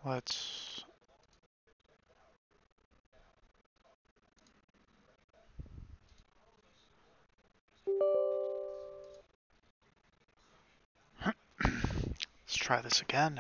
Let's... Let's try this again.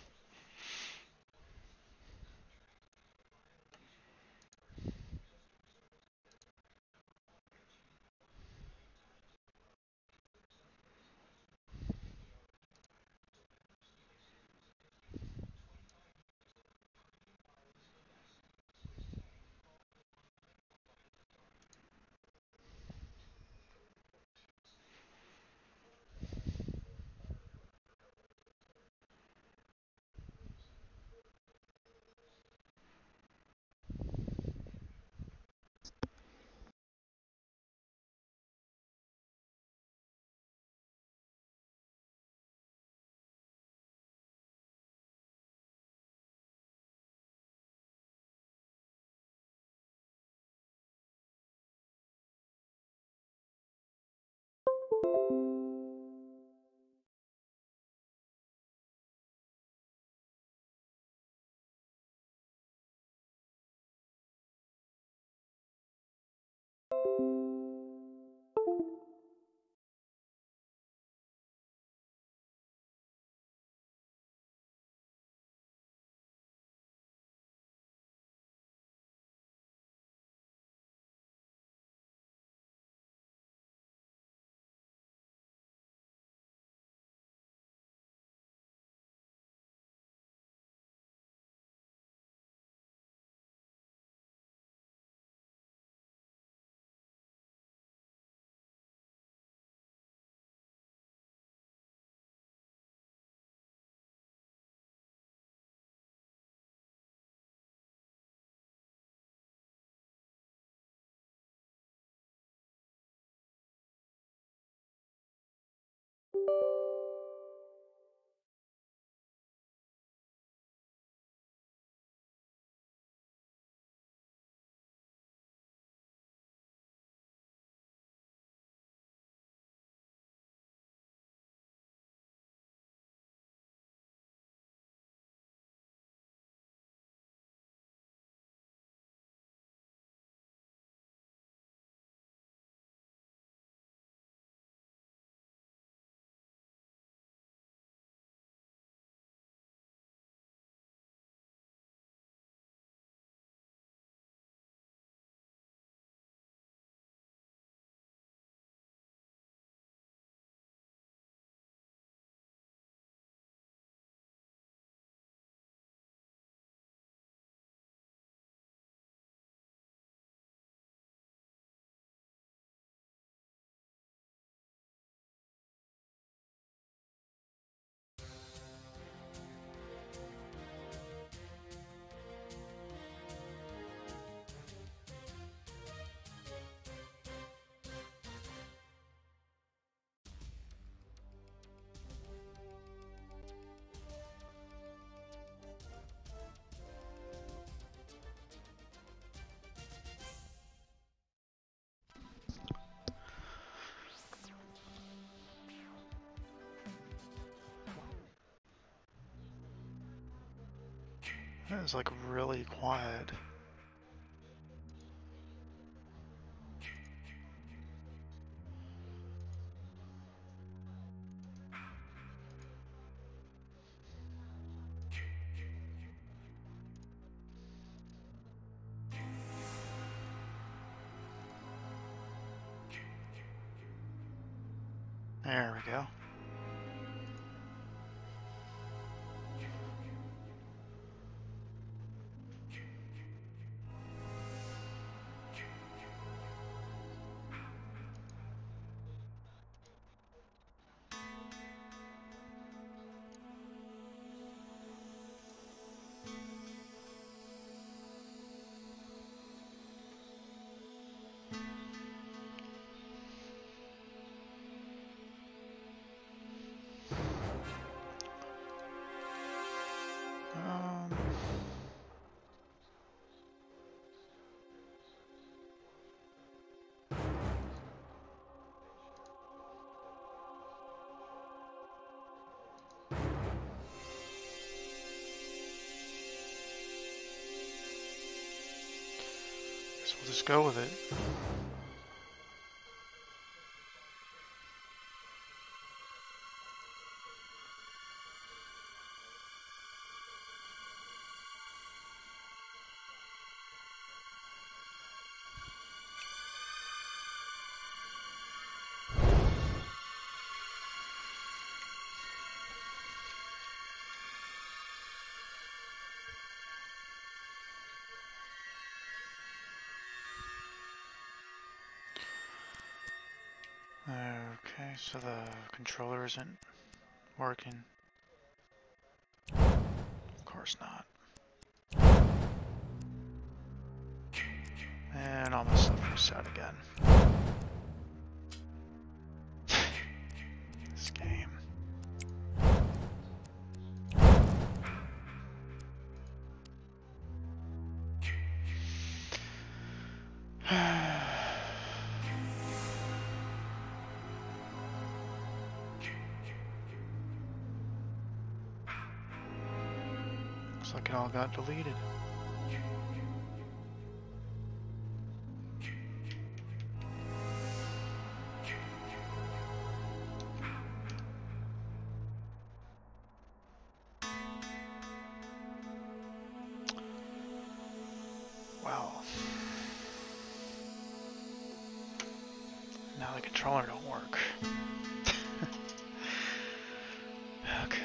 It was like really quiet. There we go. Um, Guess we'll just go with it. Okay, so the controller isn't working. Of course not. And all my stuff reset again. This game. Looks like it all got deleted. Well, now the controller don't work. Okay.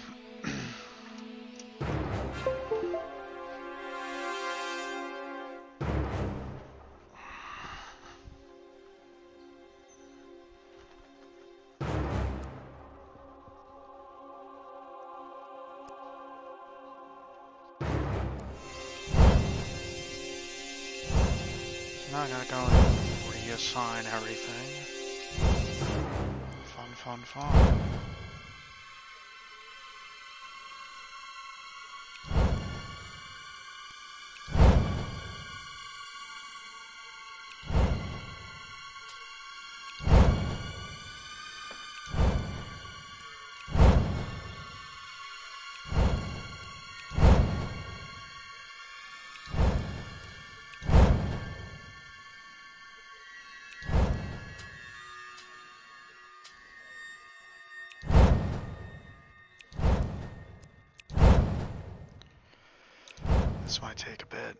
Now I gotta go and reassign everything. Fun. This might take a bit.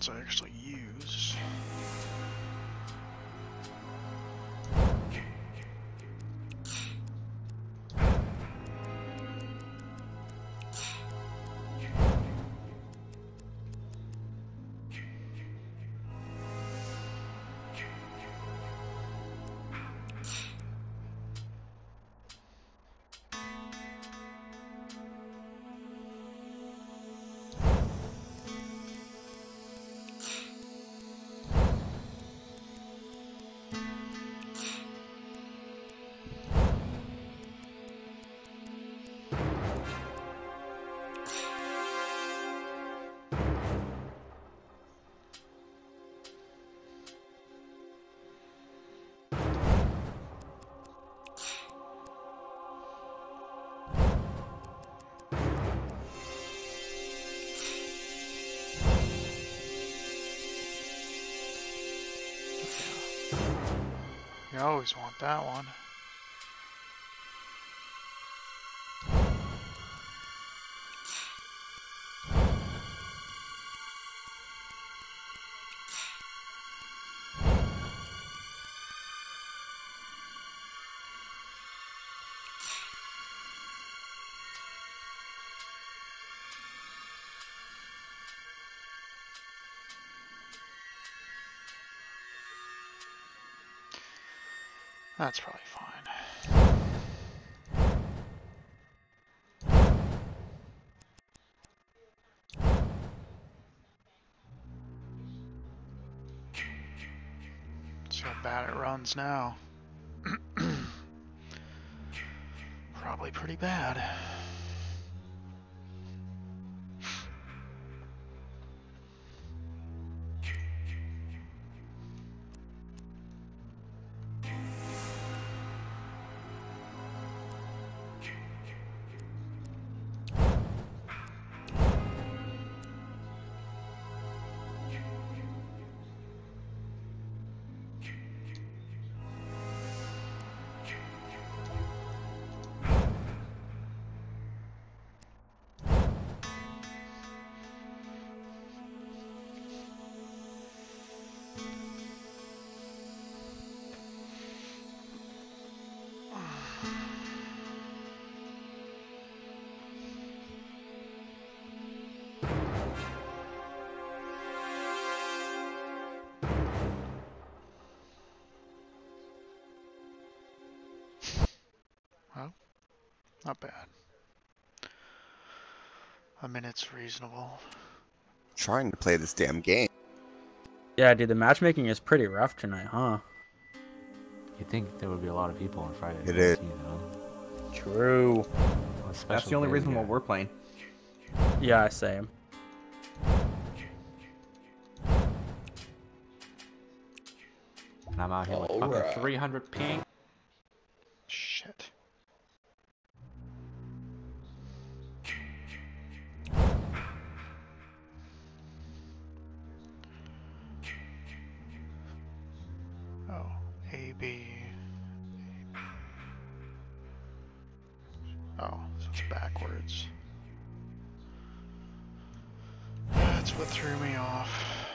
ones I actually use. You always want that one. That's probably fine. See how bad it runs now. Probably pretty bad. Well, not bad. I mean, it's reasonable. Trying to play this damn game. Yeah, dude, the matchmaking is pretty rough tonight, huh? You'd think there would be a lot of people on Friday. It is. You know? True. Well, That's the only reason why we're playing. Yeah, same. And I'm out here with fucking 300 ping. Shit. Oh, AB. Oh, so it's backwards. That's what threw me off.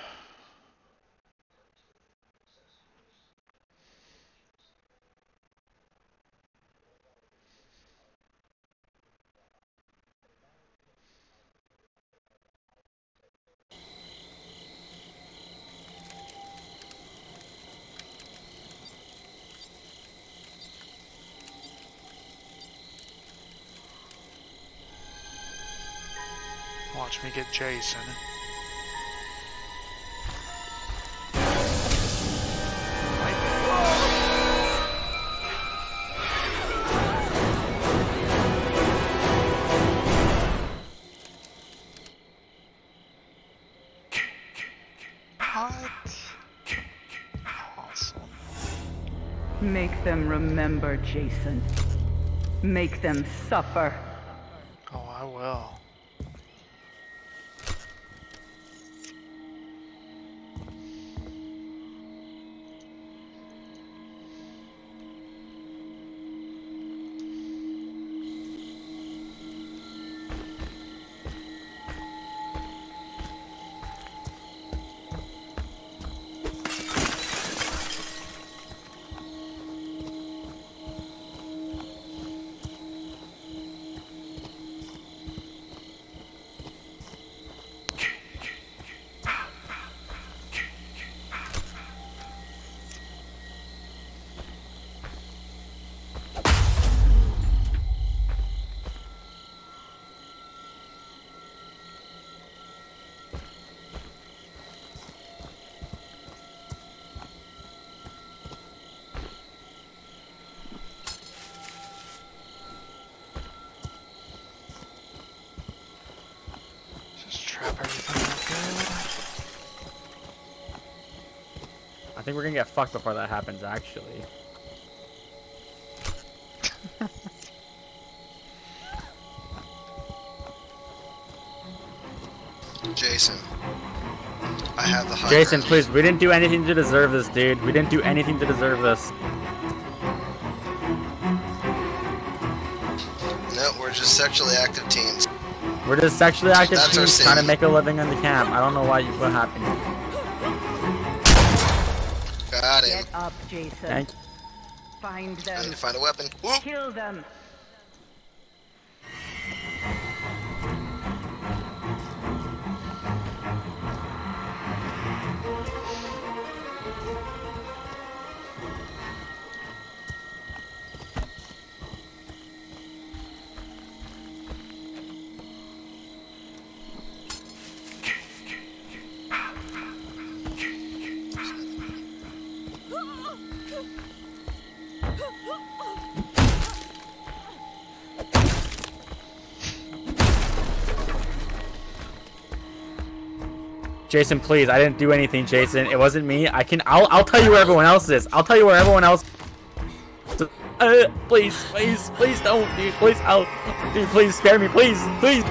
Watch me get Jason. What? Awesome. Make them remember, Jason. Make them suffer. Oh, I will. think we're gonna get fucked before that happens, actually. Jason, I have the high Jason, ground. please, we didn't do anything to deserve this, dude. We didn't do anything to deserve this. No, we're just sexually active teens. We're just sexually active That's our teens sin. trying to make a living in the camp. I don't know what happened. Got him. Get up, Jason. Thank Find I need them. to find a weapon. Whoop. Kill them. Jason, please. I didn't do anything, Jason. It wasn't me. I'll tell you where everyone else is. I'll tell you where everyone else. Please don't, dude. Please, dude, please spare me, please.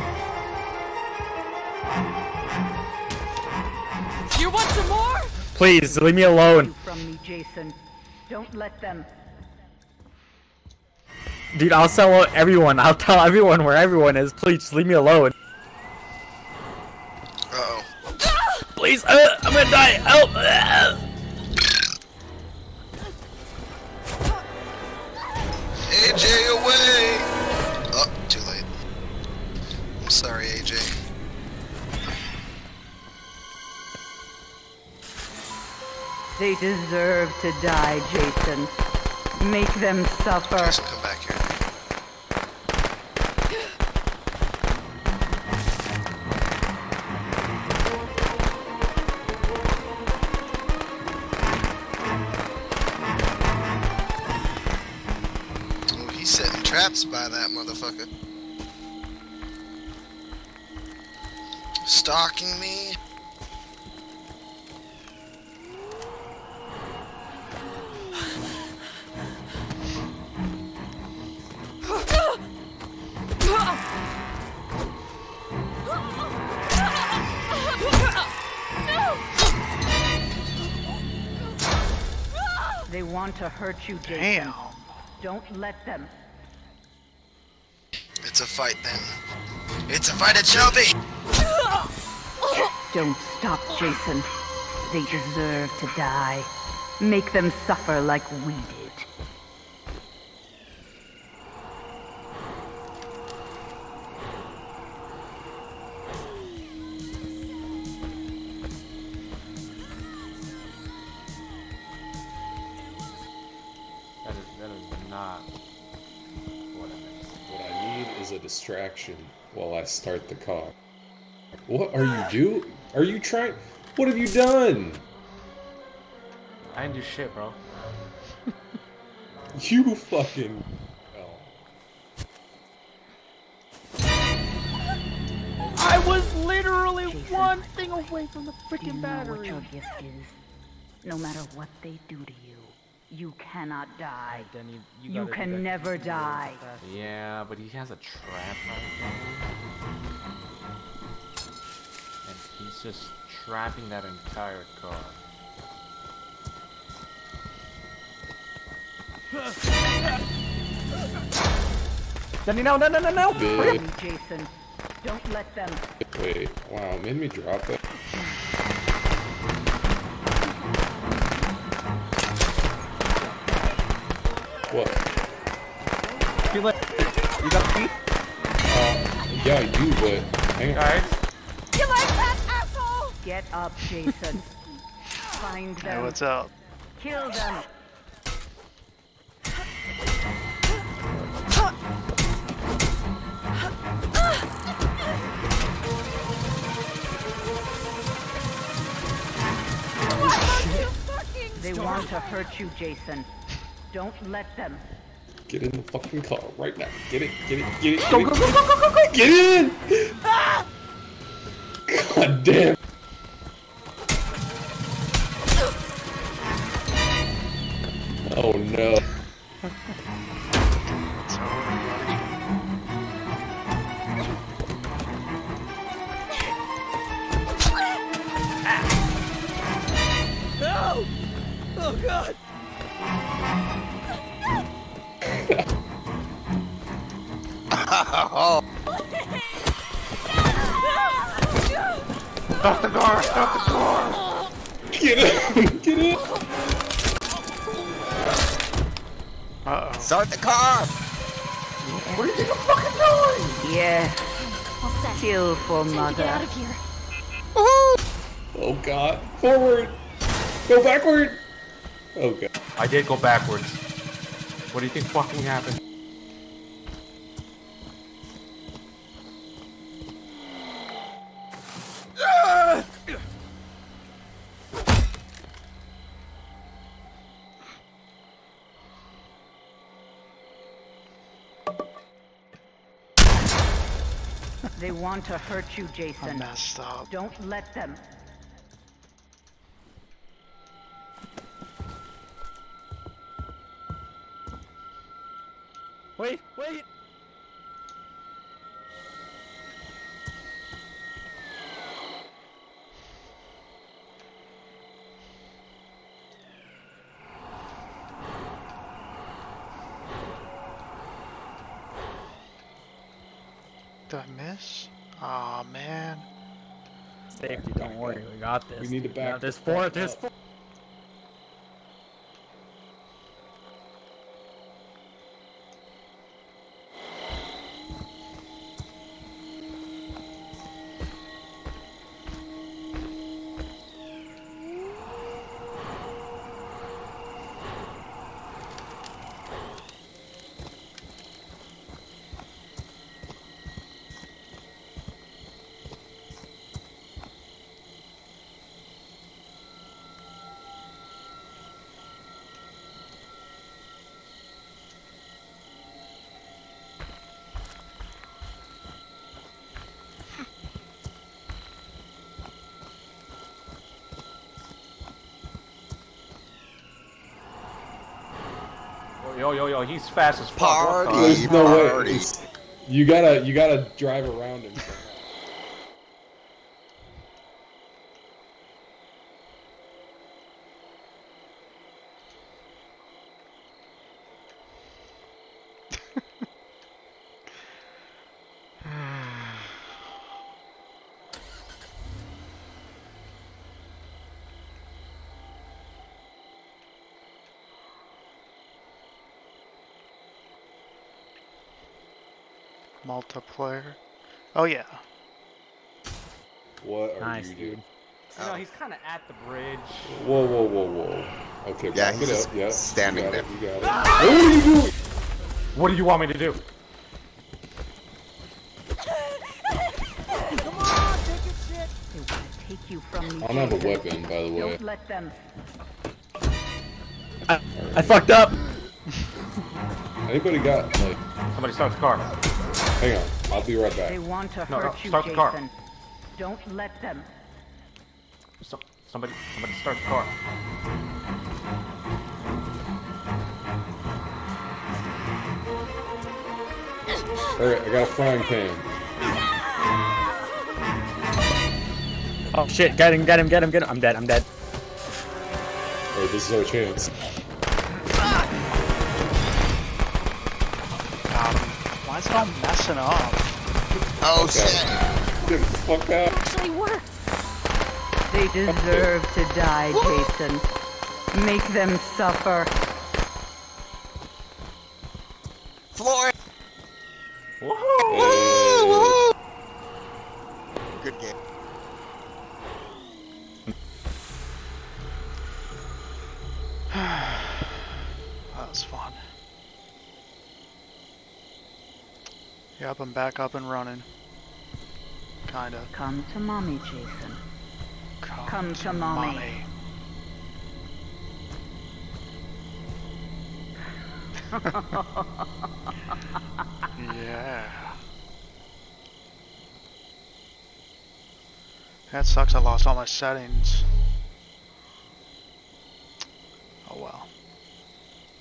You want some more? Please, leave me alone. From me, Jason. Don't let them. Dude, I'll sell out everyone. I'll tell everyone where everyone is. Please, just leave me alone. Uh-oh. Please, I'm gonna die. Help! AJ, away! Oh, too late. I'm sorry, AJ. They deserve to die, Jason. Make them suffer. Jason, come back here. Oh, he's setting traps by that motherfucker. Stalking me. They want to hurt you, Jason. Damn. Don't let them. It's a fight then. It's a fight, it shall be! Don't stop, Jason. They deserve to die. Make them suffer like we did. That is not what I meant. What I need is a distraction while I start the car. What are you doing? Are you trying? What have you done? I didn't do shit, bro. You fucking... I was literally Jason, one thing away from the Do you freaking know battery. what your gift is? No matter what they do to you, you cannot die. Then You gotta do can that never continuous die. attack. Yeah, but he has a trap right now. And he's just trapping that entire car. Danny, no! Big. Me, Jason. Don't let them. Wait, wow, it made me drop it. What? You got feet? Yeah, I do, but hang on. Guys, You like that, asshole? Get up, Jason. Find Hey, them. what's up? Kill them. They want to hurt you, Jason. Don't let them. Get in the fucking car right now. Get it. Go. Get in! God damn. Oh no. It's over, buddy. No! Oh god! Oh, Stop the door! Stop the door! Get in! Get in! Uh-oh. start the car! Yeah, All set. kill for Time to mother. get out of here. Oh god. Forward! Go backward! Oh god. I did go backwards. What do you think fucking happened? They want to hurt you, I Jason. messed up. Don't let them. Wait, wait. Did I miss? Aw, man. Safety, don't worry, we got this. We need to back Yeah, there's the four. fuck There's up. four. Yo, he's fast as fuck. Party. There's no way. Party. You gotta drive around him. Multiplayer. Oh yeah. What are Nice, you dude. doing? You know, he's kind of at the bridge. Whoa. Okay, Yeah, back he's it just up. Yeah, standing you got there. It, you got it. What are you doing? What do you want me to do? Come on, take your shit. They want to take you from me. I don't have a Jason. weapon, by the way. Don't let them. I fucked up. Anybody got, like, Somebody start the car. hang on, I'll be right They back. want to No, hurt you, start the car. Jason. Don't let them. Somebody start the car. Alright, I got a frying pan. Oh shit! Get him! I'm dead! Alright, this is our chance. Why is it all messing up? Oh Okay. shit! Get the fuck out. Actually worked. They deserve to die, Jason. Make them suffer. Floor! Hey. Good game. That was fun. Yep, I'm back up and running. Kinda. Come to mommy, Jason. Come to mommy. Yeah. That sucks, I lost all my settings. Oh well.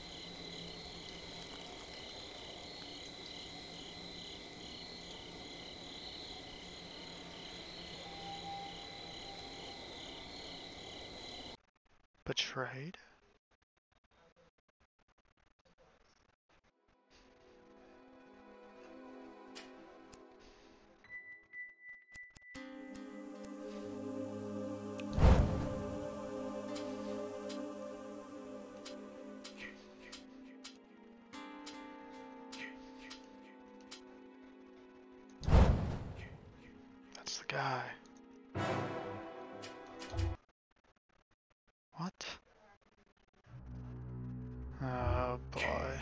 trade. That's the guy. What? Oh boy.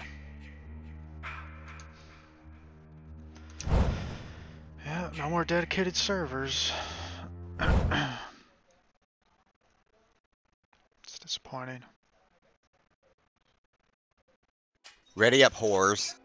Yeah, no more dedicated servers. It's disappointing. Ready up, whores.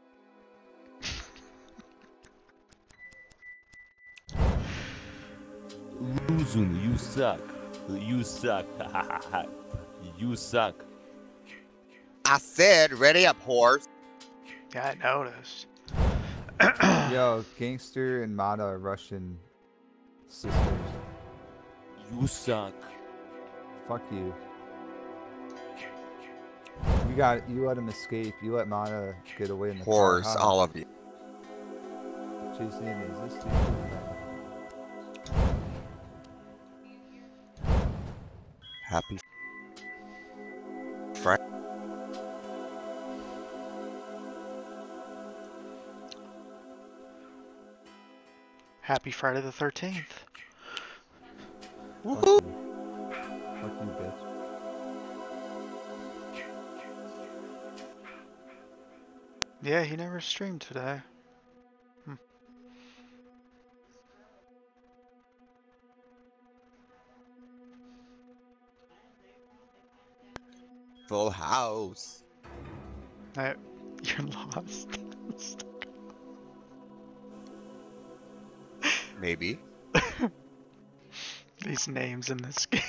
Luzun, you suck. You suck. You suck. I said, ready up, whores. Yeah, I noticed. Yo, Gangster and Mata are Russian sisters. You suck. Fuck you. You let him escape. You let Mata get away in the car. Whores, Huh? all of you. Jason, is this dude? Happy Friday. Happy Friday the 13th. Woohoo! Fuck you, bitch. Yeah, he never streamed today. Full house. Hey, you're lost. Maybe. These names in this game.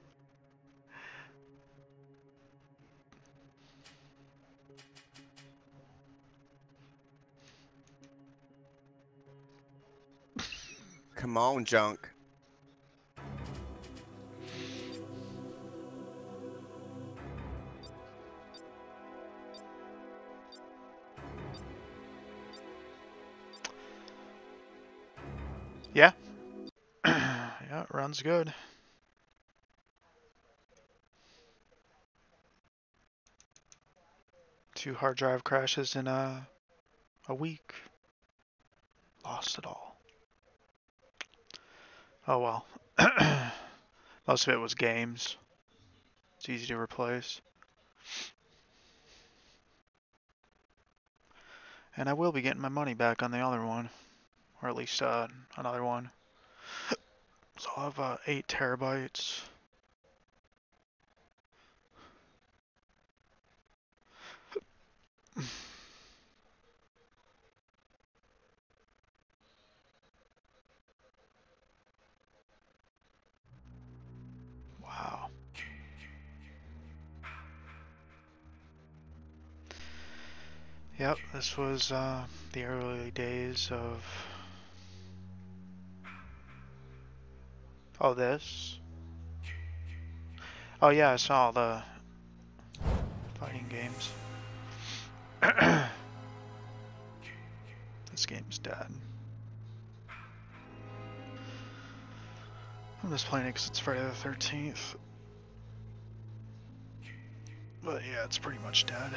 Come on, junk. Yeah. Yeah, it runs good. Two hard drive crashes in a week. Lost it all. Oh well. Most of it was games. It's easy to replace. And I will be getting my money back on the other one. Or at least another one. So I'll have 8 terabytes. Wow. Yep, this was the early days of... Oh, this? Oh yeah, I saw the fighting games. This game's dead. I'm just playing it because it's Friday the 13th. But yeah, it's pretty much dead.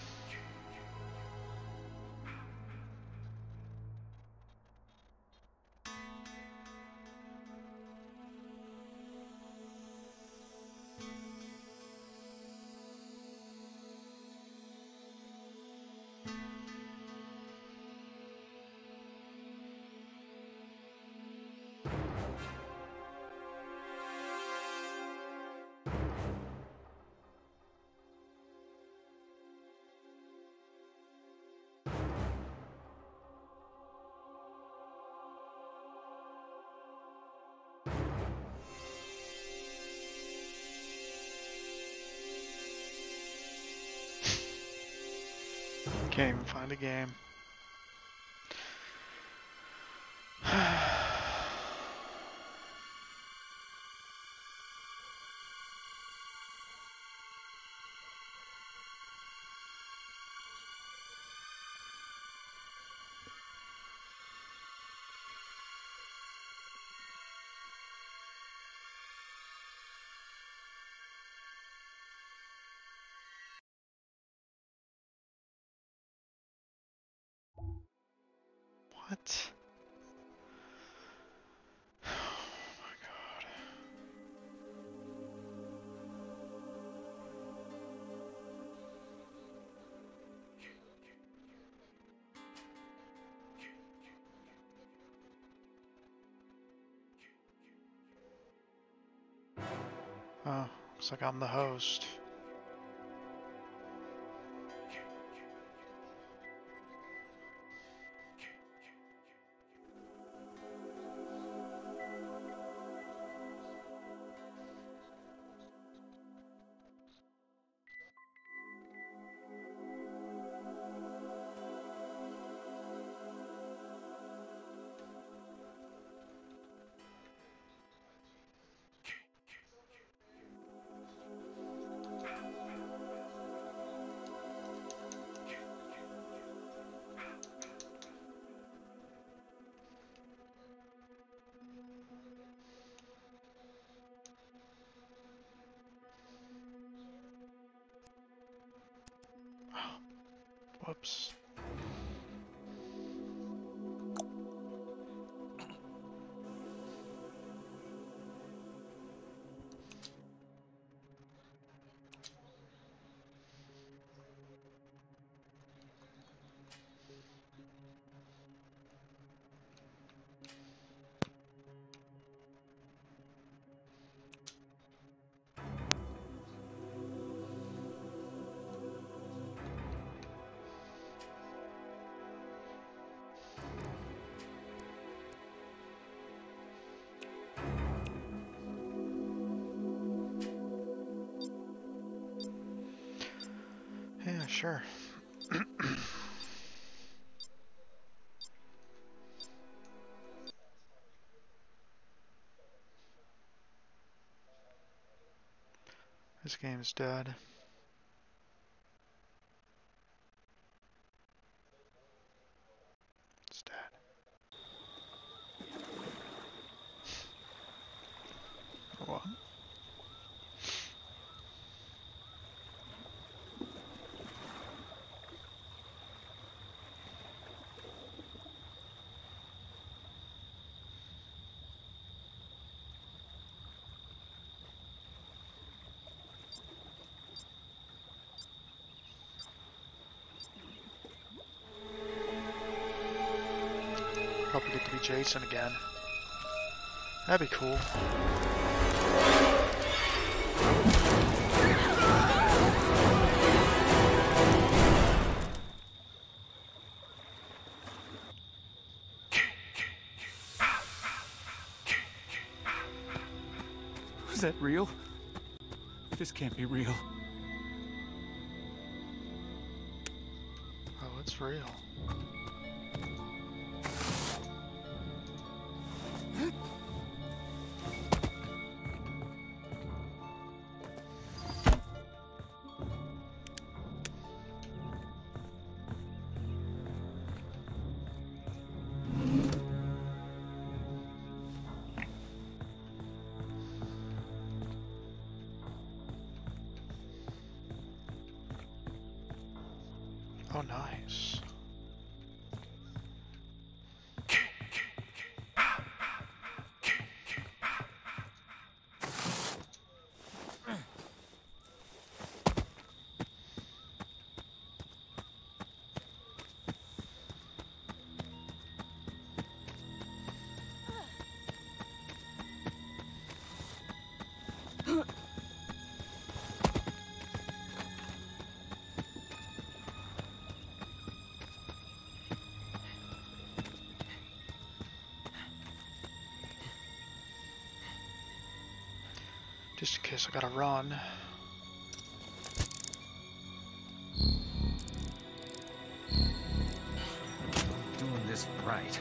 Can't even find a game. What? Oh my god. Oh, looks like I'm the host. Whoops. Yeah, sure. This game's dead. It's dead. What? Probably get to be Jason again. That'd be cool. Is that real? This can't be real. Oh, it's real. Oh, nice. Just in case I gotta run. Doing this right.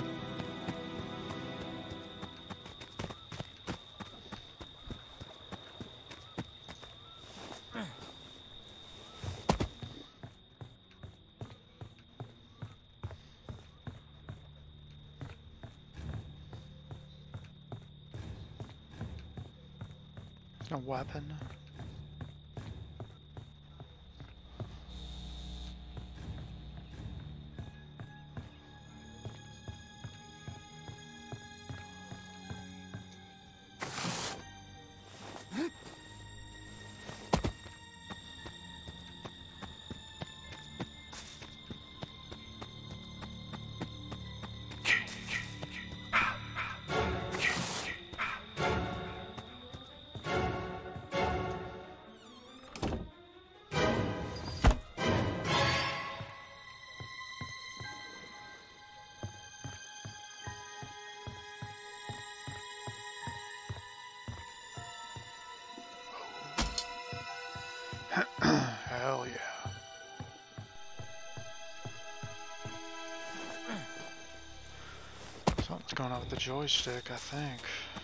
No weapon. Hell yeah. Something's going on with the joystick, I think.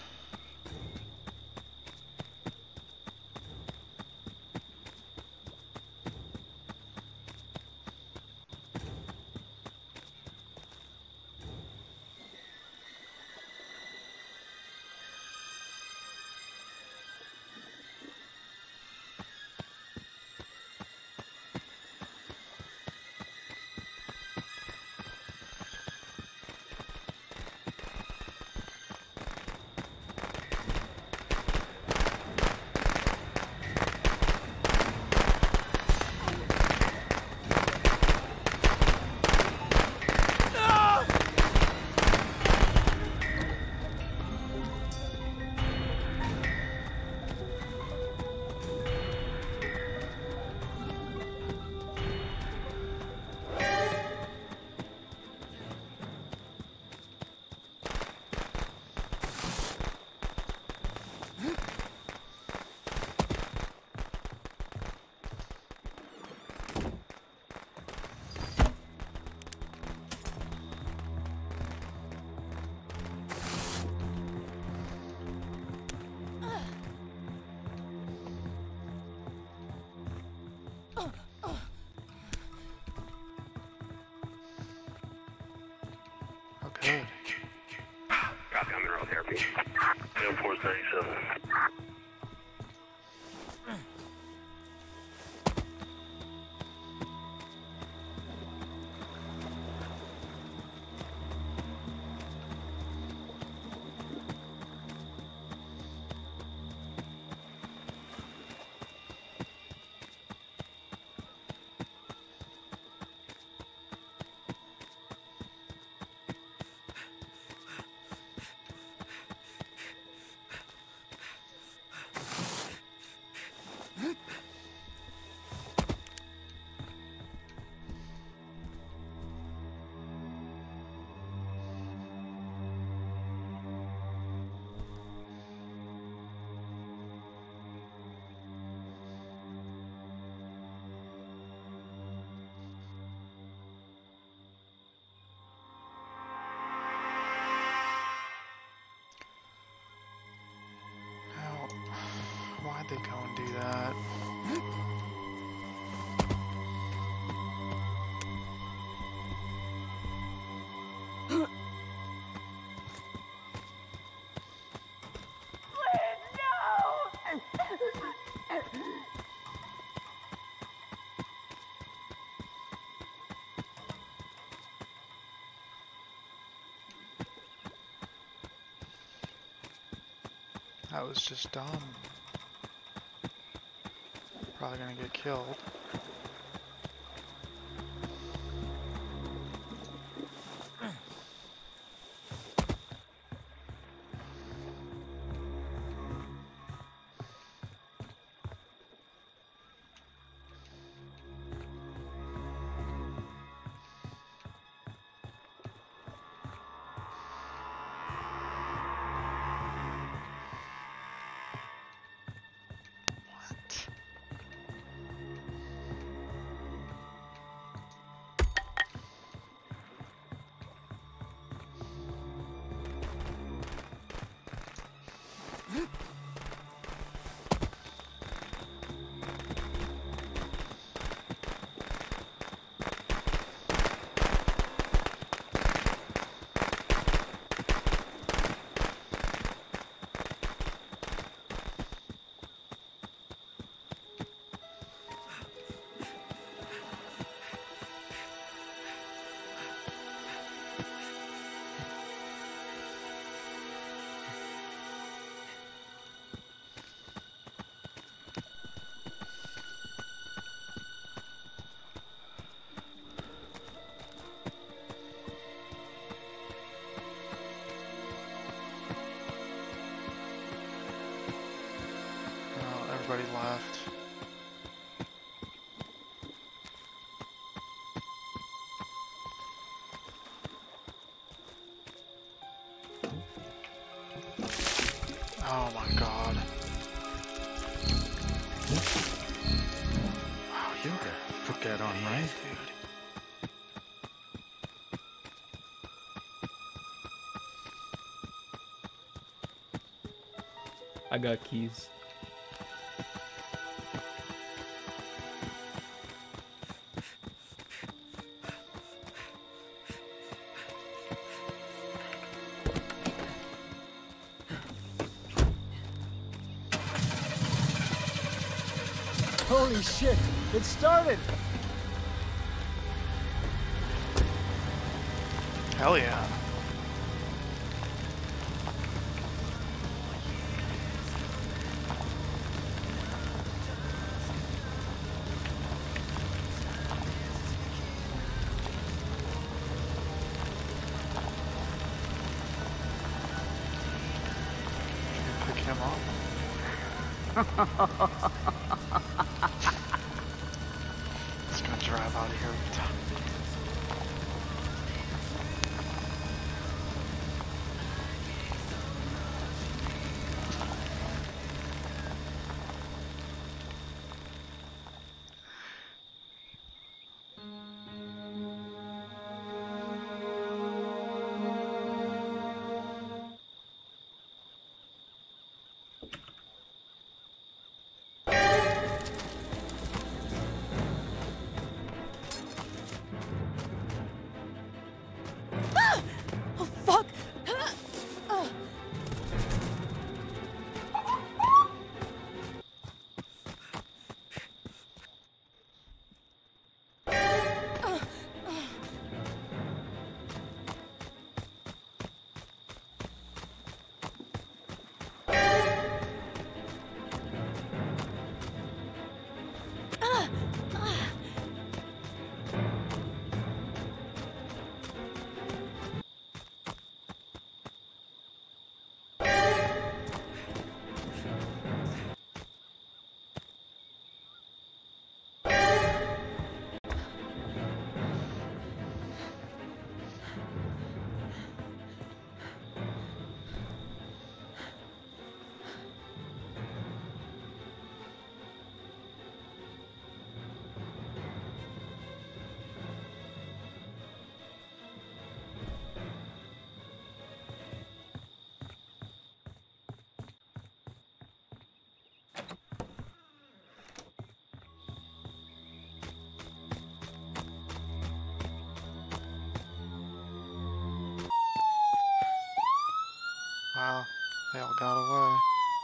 Good. Copy, I'm in road therapy. Air Force 97. Why'd they go and do that? That was just dumb. Probably gonna get killed. Everybody left. Oh my god. Wow, you put that on, right? I got keys. Holy shit! It started! Hell yeah. Pick him up. Let's go drive out of here with time. Oh fuck! Wow, they all got away.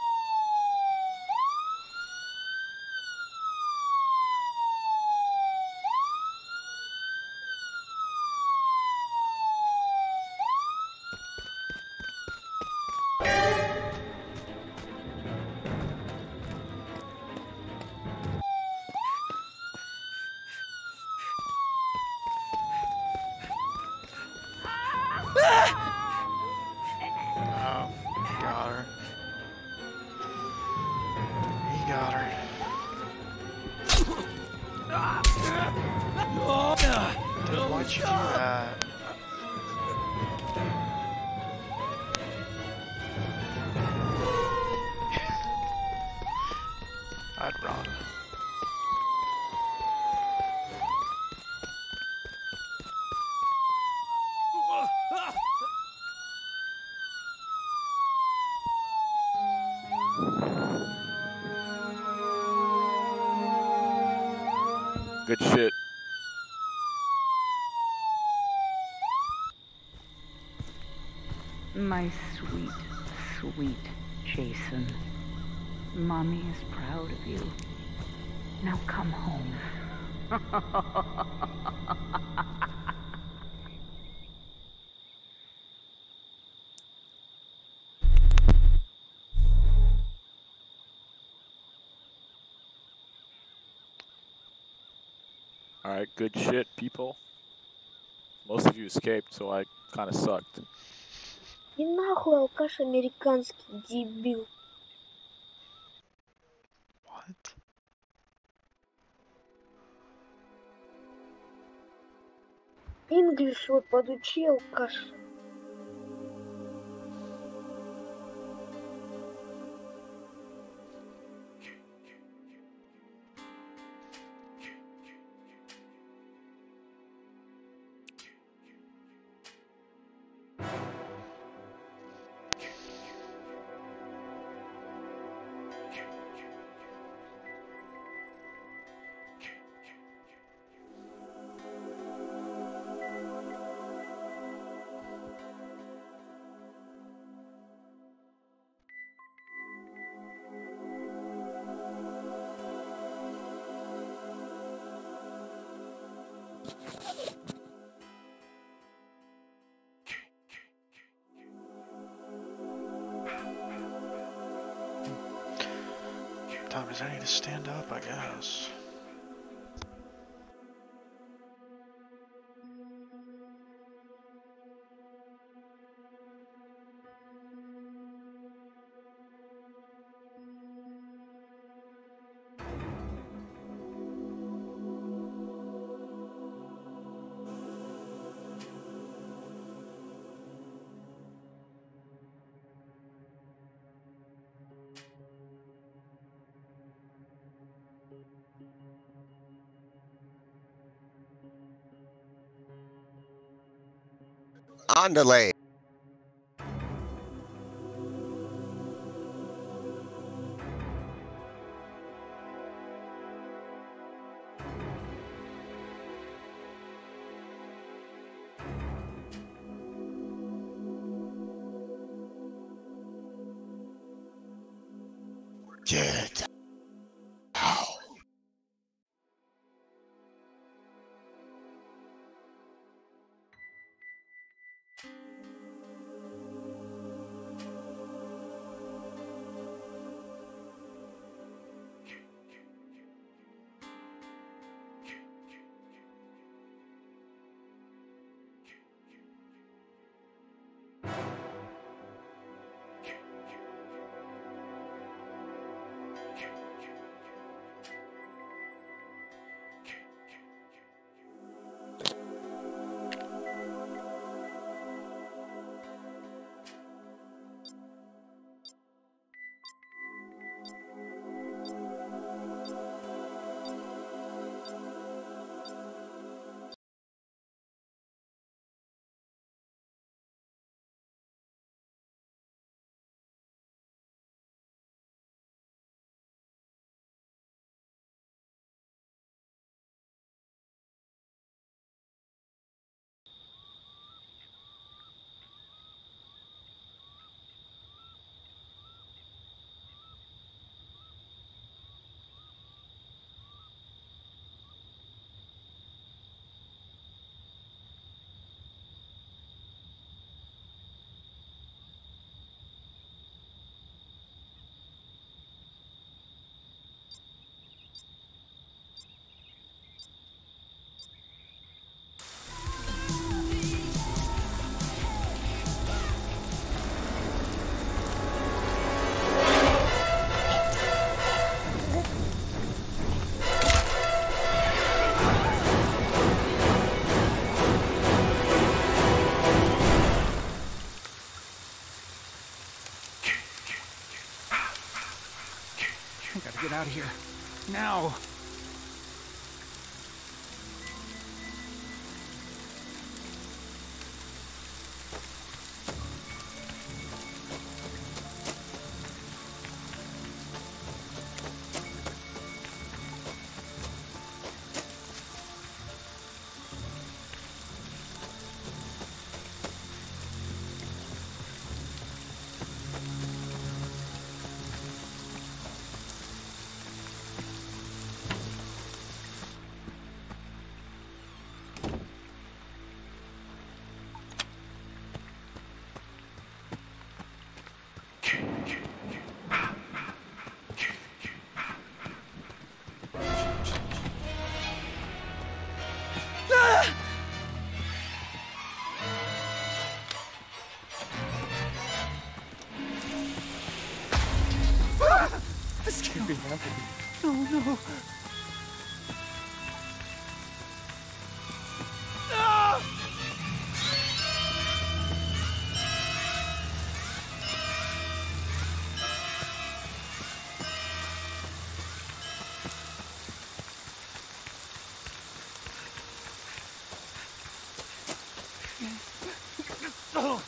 Oh, he got her. He got her. Dude, why'd you do that? I'd run. Good shit. My sweet, sweet Jason. Mommy is proud of you. Now come home. Alright, good shit, people. Most of you escaped, so I kinda sucked. И нахуй алкаш американский дебил. What? English вот подучи, алкаш. Time is any to stand up, I guess. On delay. Get out. I gotta get out of here. Now! This can't be happening. No, no. Oh.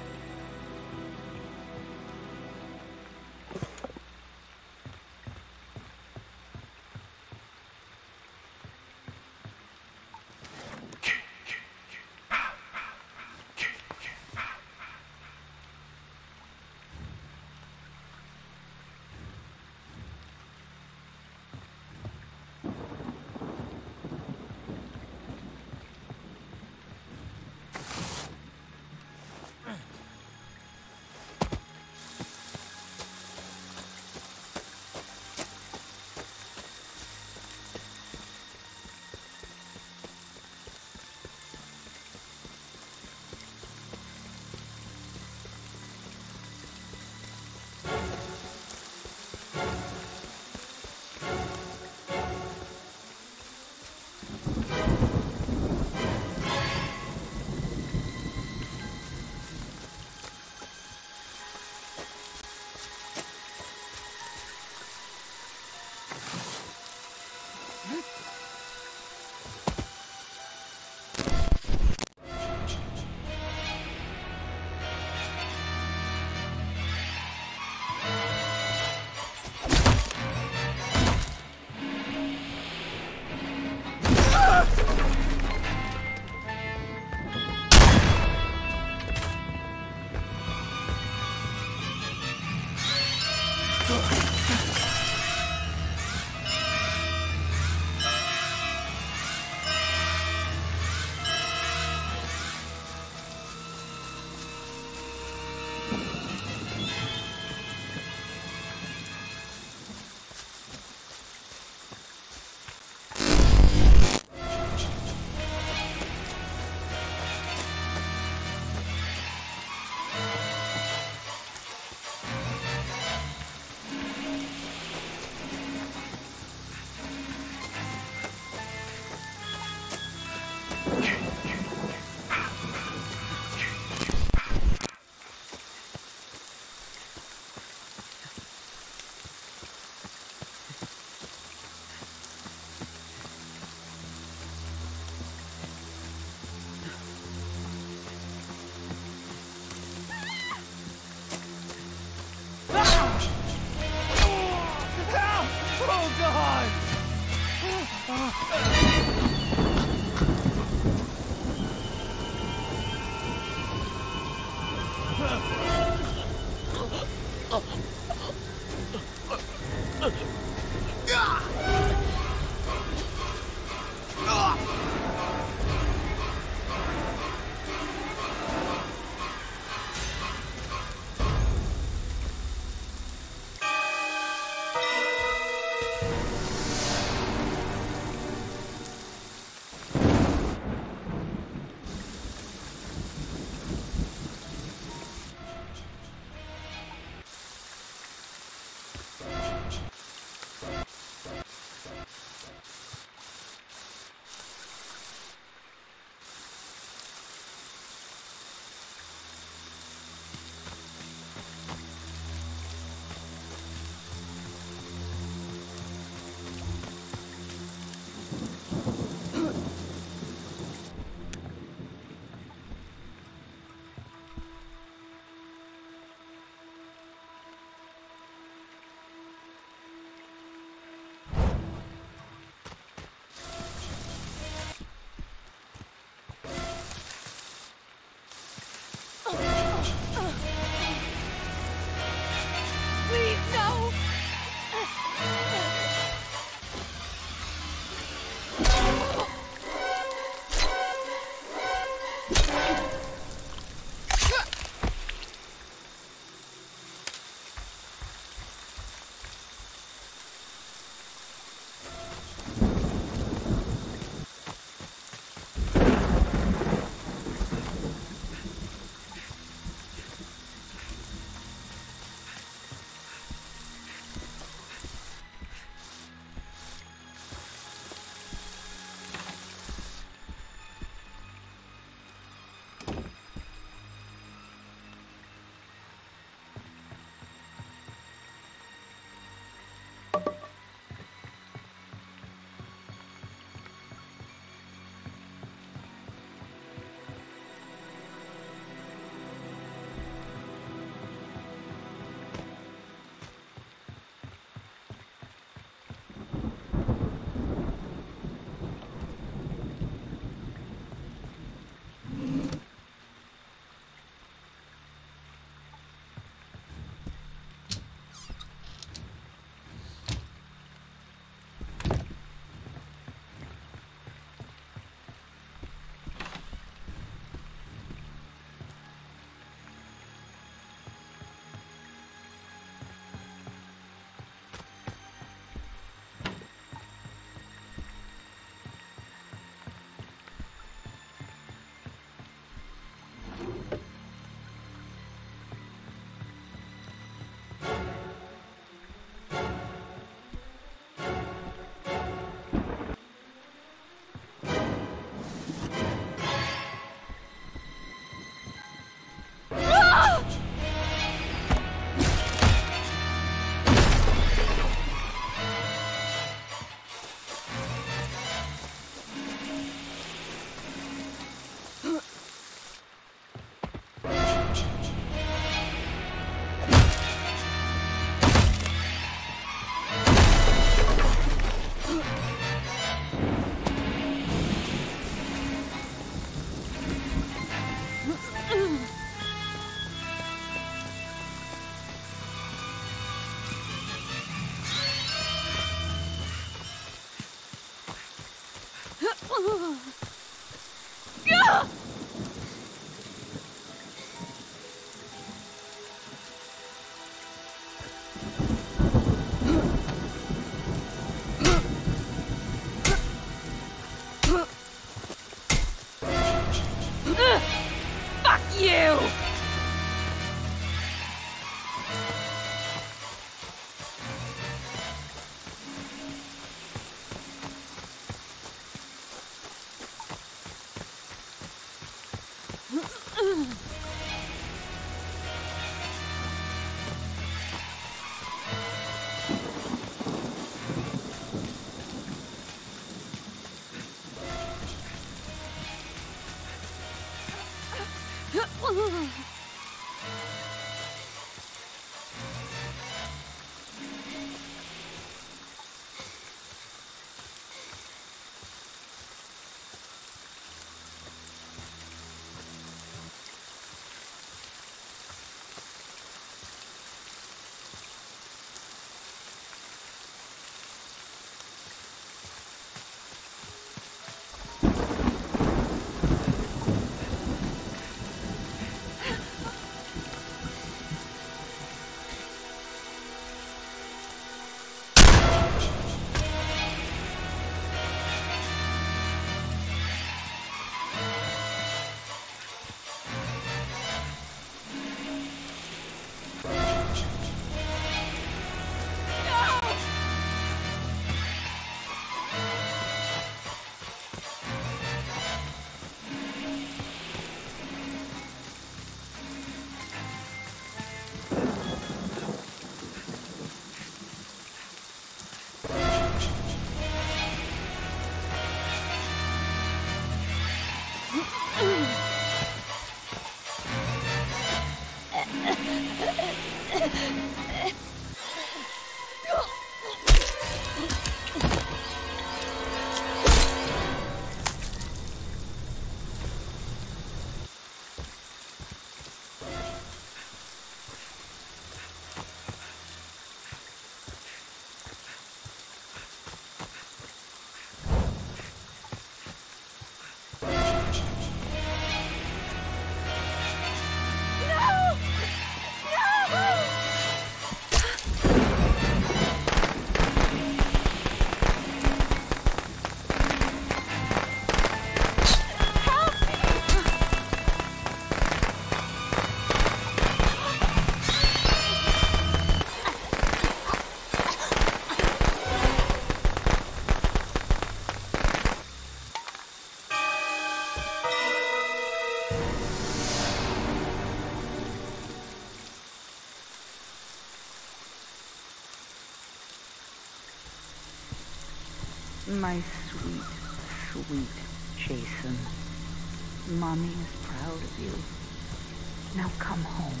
My sweet, sweet Jason. Mommy is proud of you. Now come home.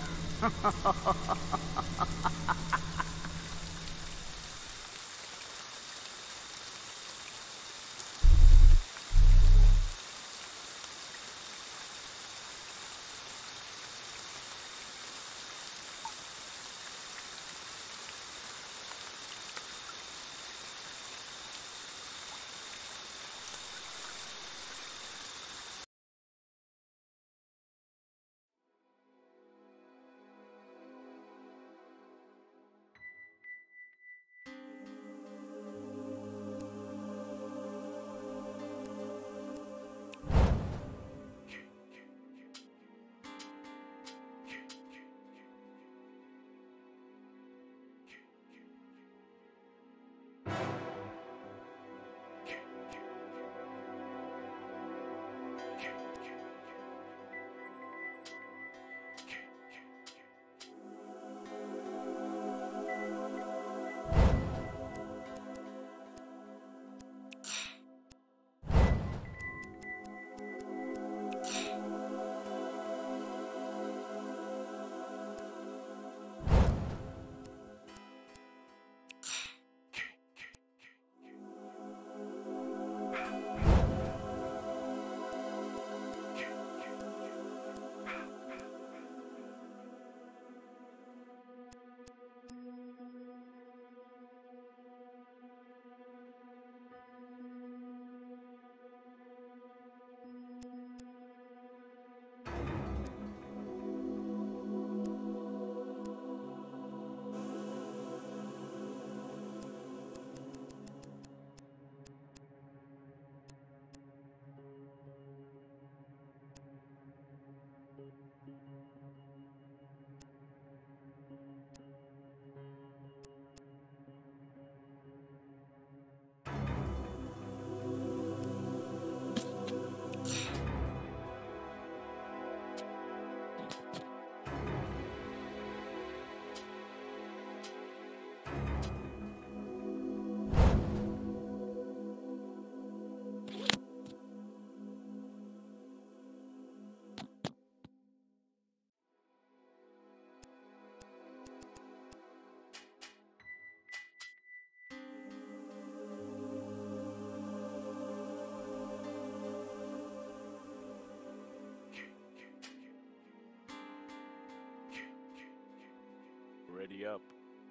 Ready up.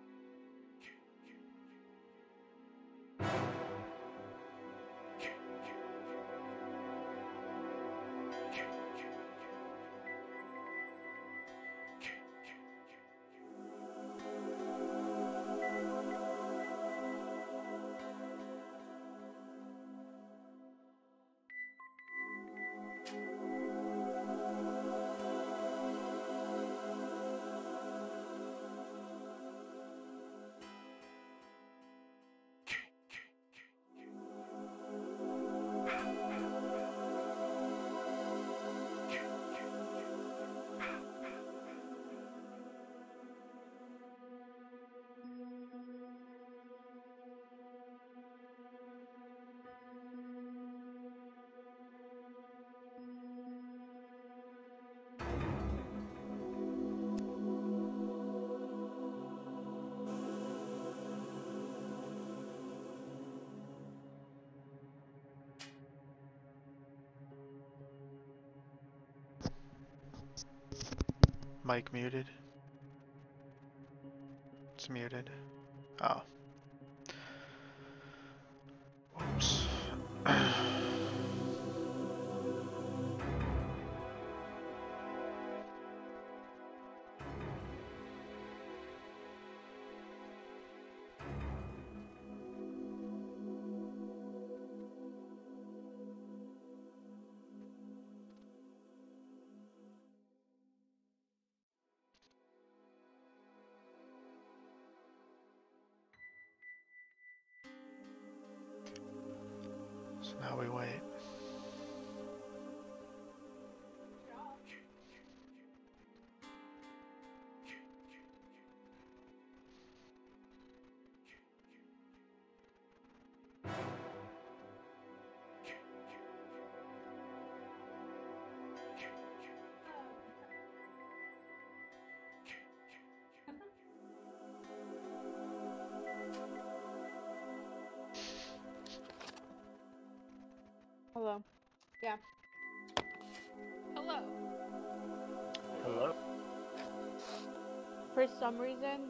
Mic muted. It's muted. Oh. Whoops. So now we wait. Hello. Yeah. Hello. Hello? For some reason,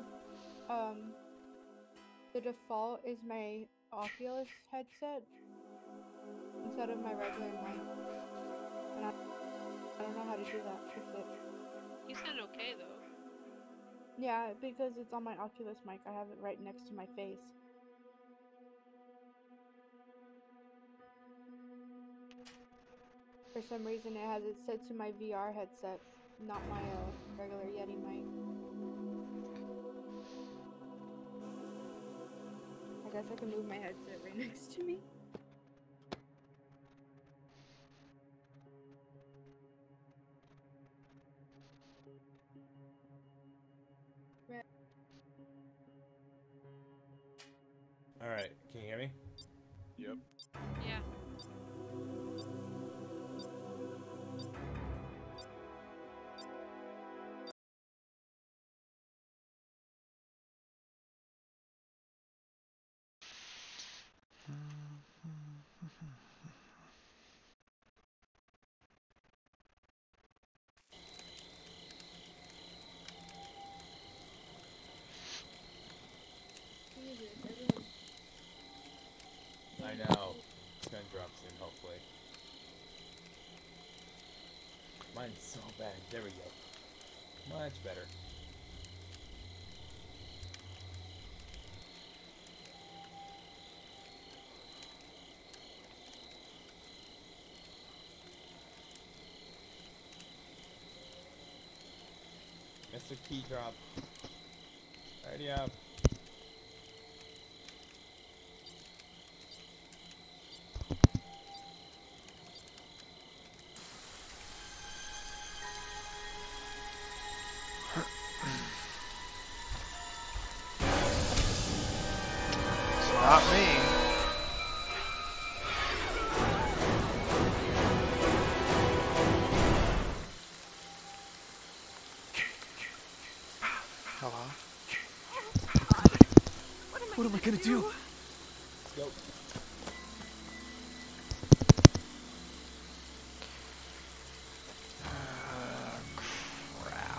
the default is my Oculus headset instead of my regular mic. And I don't know how to do that. Fix it. You sound okay though. Yeah, because it's on my Oculus mic. I have it right next to my face. For some reason, it has it set to my VR headset, not my regular Yeti mic. I guess I can move my headset right next to me. Alright, can you hear me? Yep. Yeah. I know. It's gonna drop soon, hopefully. Mine's so bad. There we go. Much better. Mr. Key Drop. Ready up. It's not me. Hello? What am I gonna do? Let's go. Crap.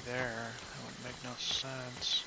there. That wouldn't make no sense.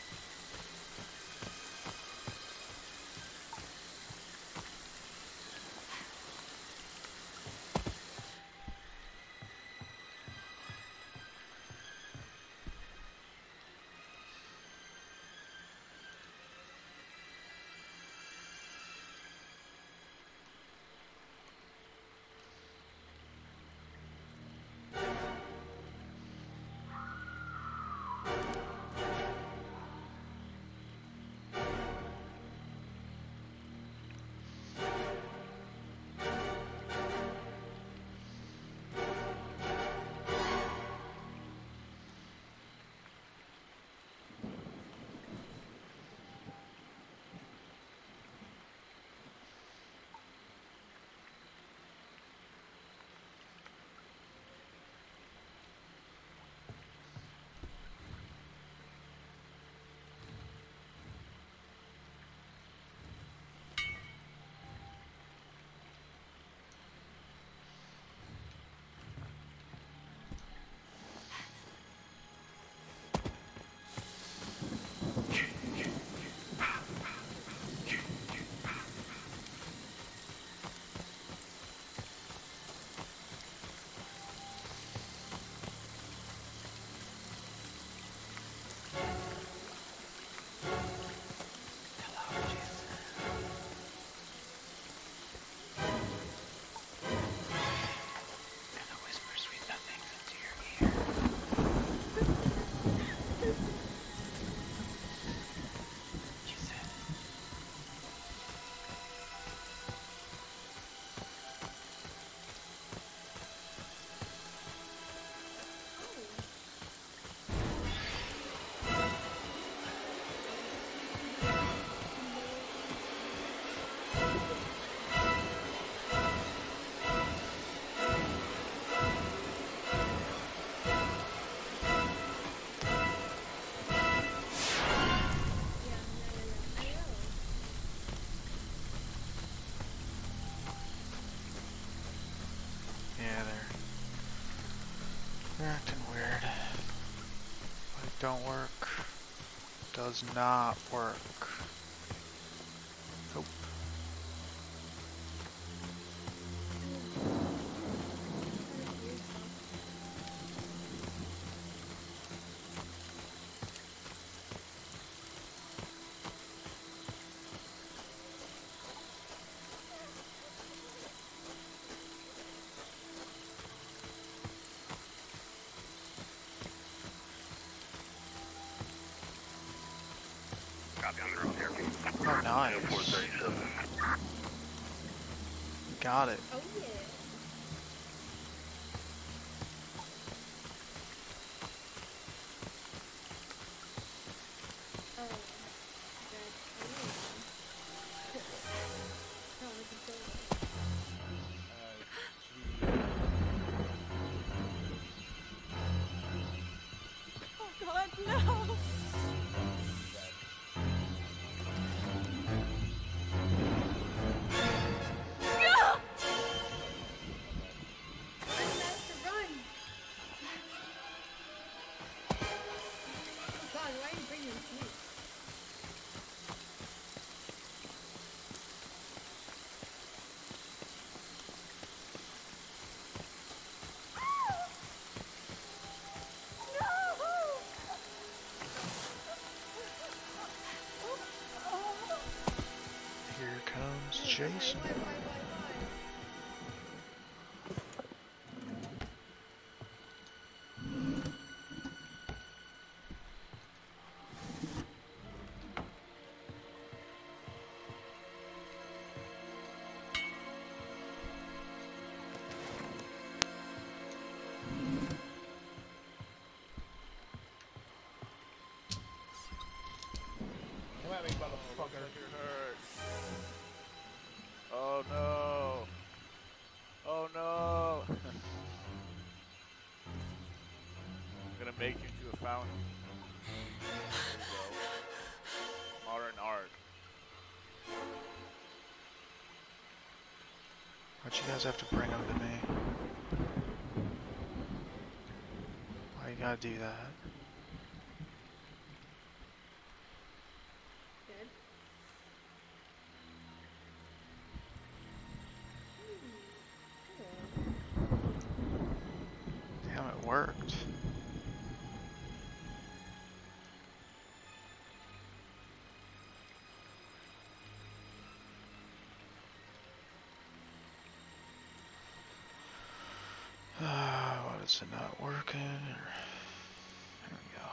They're acting weird. But it don't work. Does not work. Nope. Copy on the road here. Oh, nice. 437. Got it. Oh yeah. Oh, oh God, no! Here comes Jason. Come at me, motherfucker. Oh no. Oh no. I'm gonna make you into a fountain. There you go. Modern art. Why'd you guys have to bring him to me? Why you gotta do that? Is it not working? Or... There we go.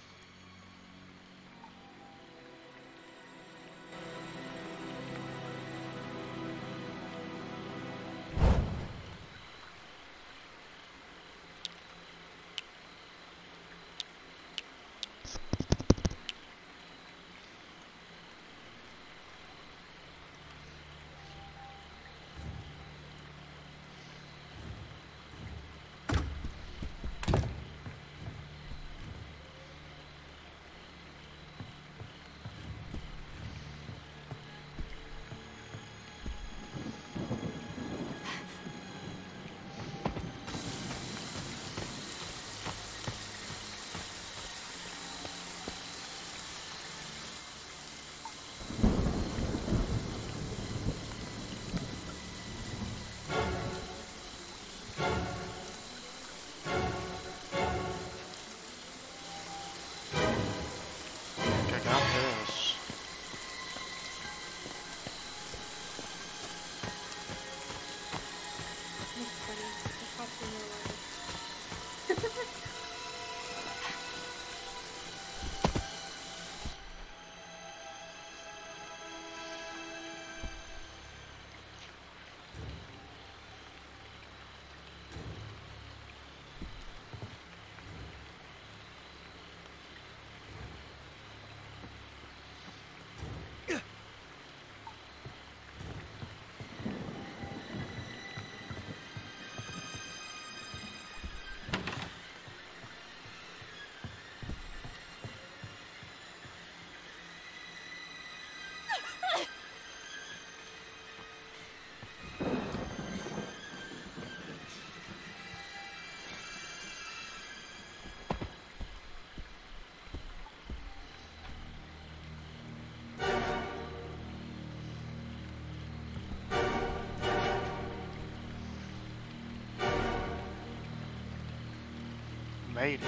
Made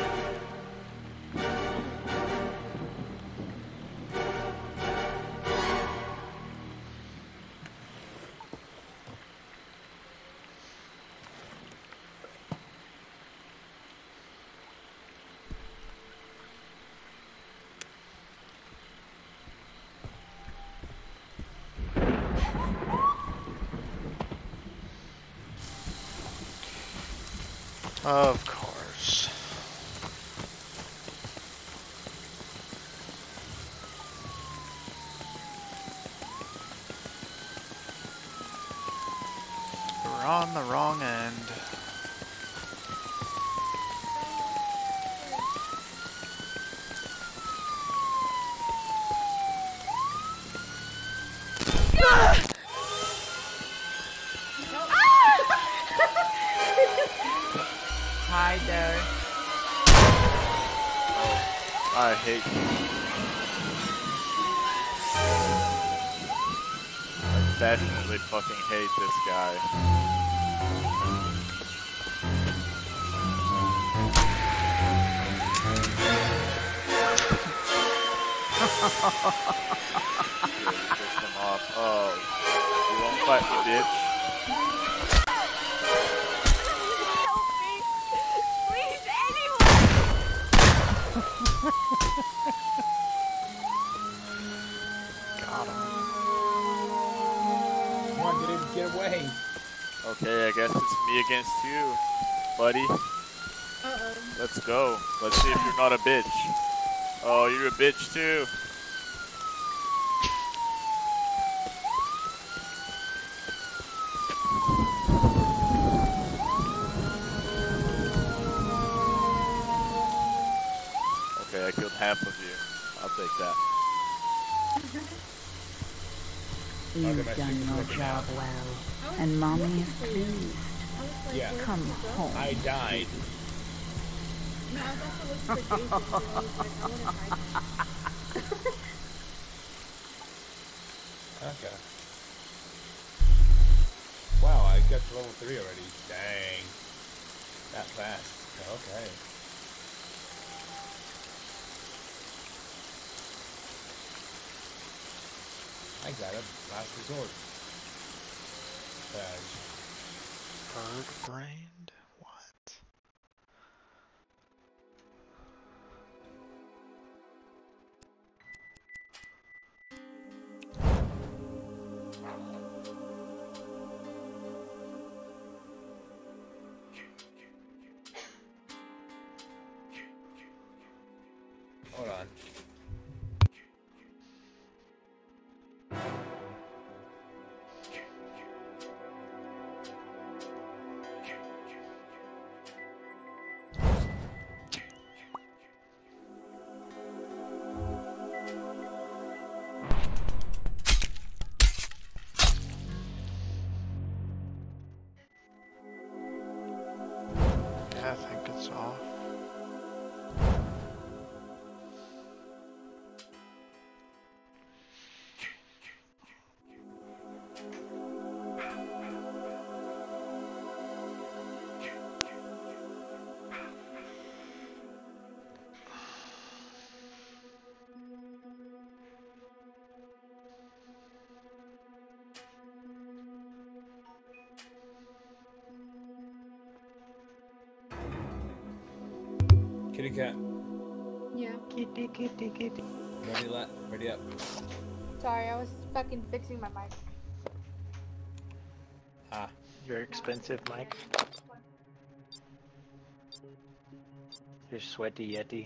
it. Of course. We're on the wrong end. Hi there. I hate you. I definitely fucking hate this guy. Piss him off. Oh, you won't fight me, bitch. Got him. Come on, get away. Okay, I guess it's me against you, buddy. Let's go. Let's see if you're not a bitch. Oh, you're a bitch too. Okay, I killed half of you. I'll take that. You've done your job well, and Mommy is pleased. Yeah. Come home. I died. No, I was also looking for Jason, and I was like, I want to try. Okay. Wow, I got to level 3 already. Dang. That fast. Okay. I got a last resort badge. Bird brained? What? Hold on. Yeah, I think it's off. Kitty cat. Yeah. Kitty, kitty, kitty. Ready up. Sorry, I was fucking fixing my mic. Ah. Your expensive mic. Your sweaty Yeti.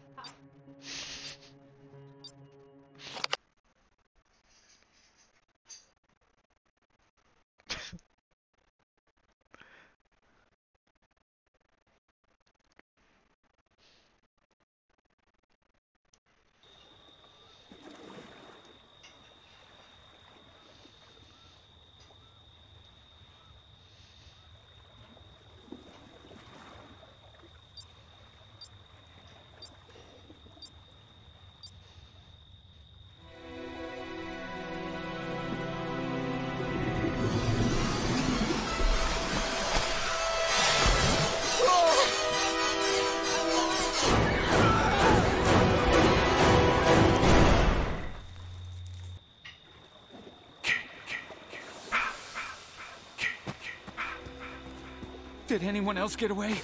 Did anyone else get away?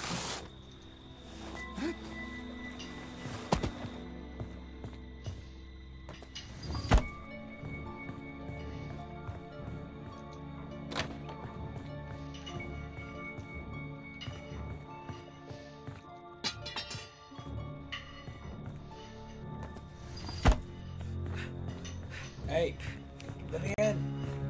Hey, let me in.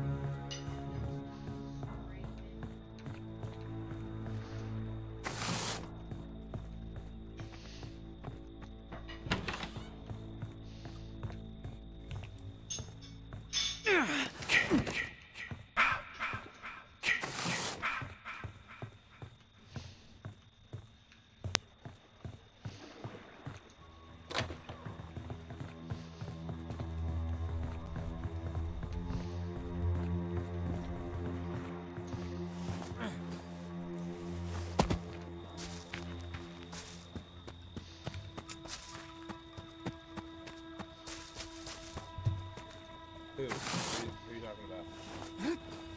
Who are you talking about?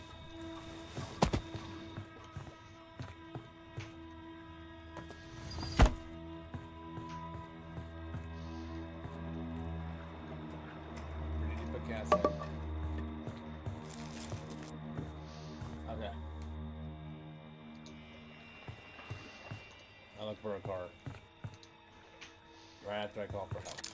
Where did you put gas in? Okay. I look for a car. Right after I call for help.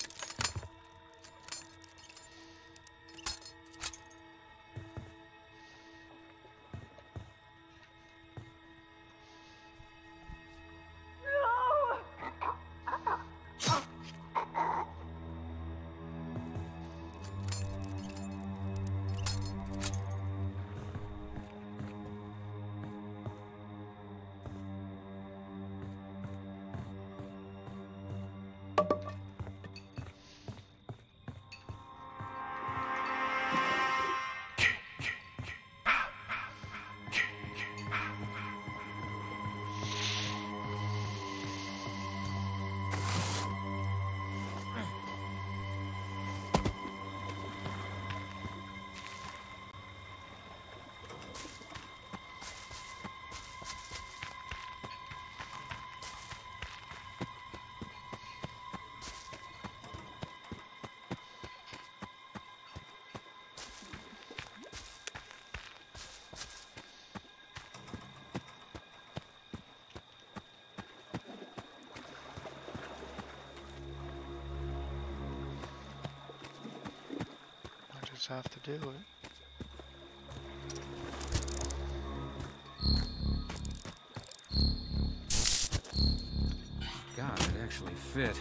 have to do it. God, it actually fit.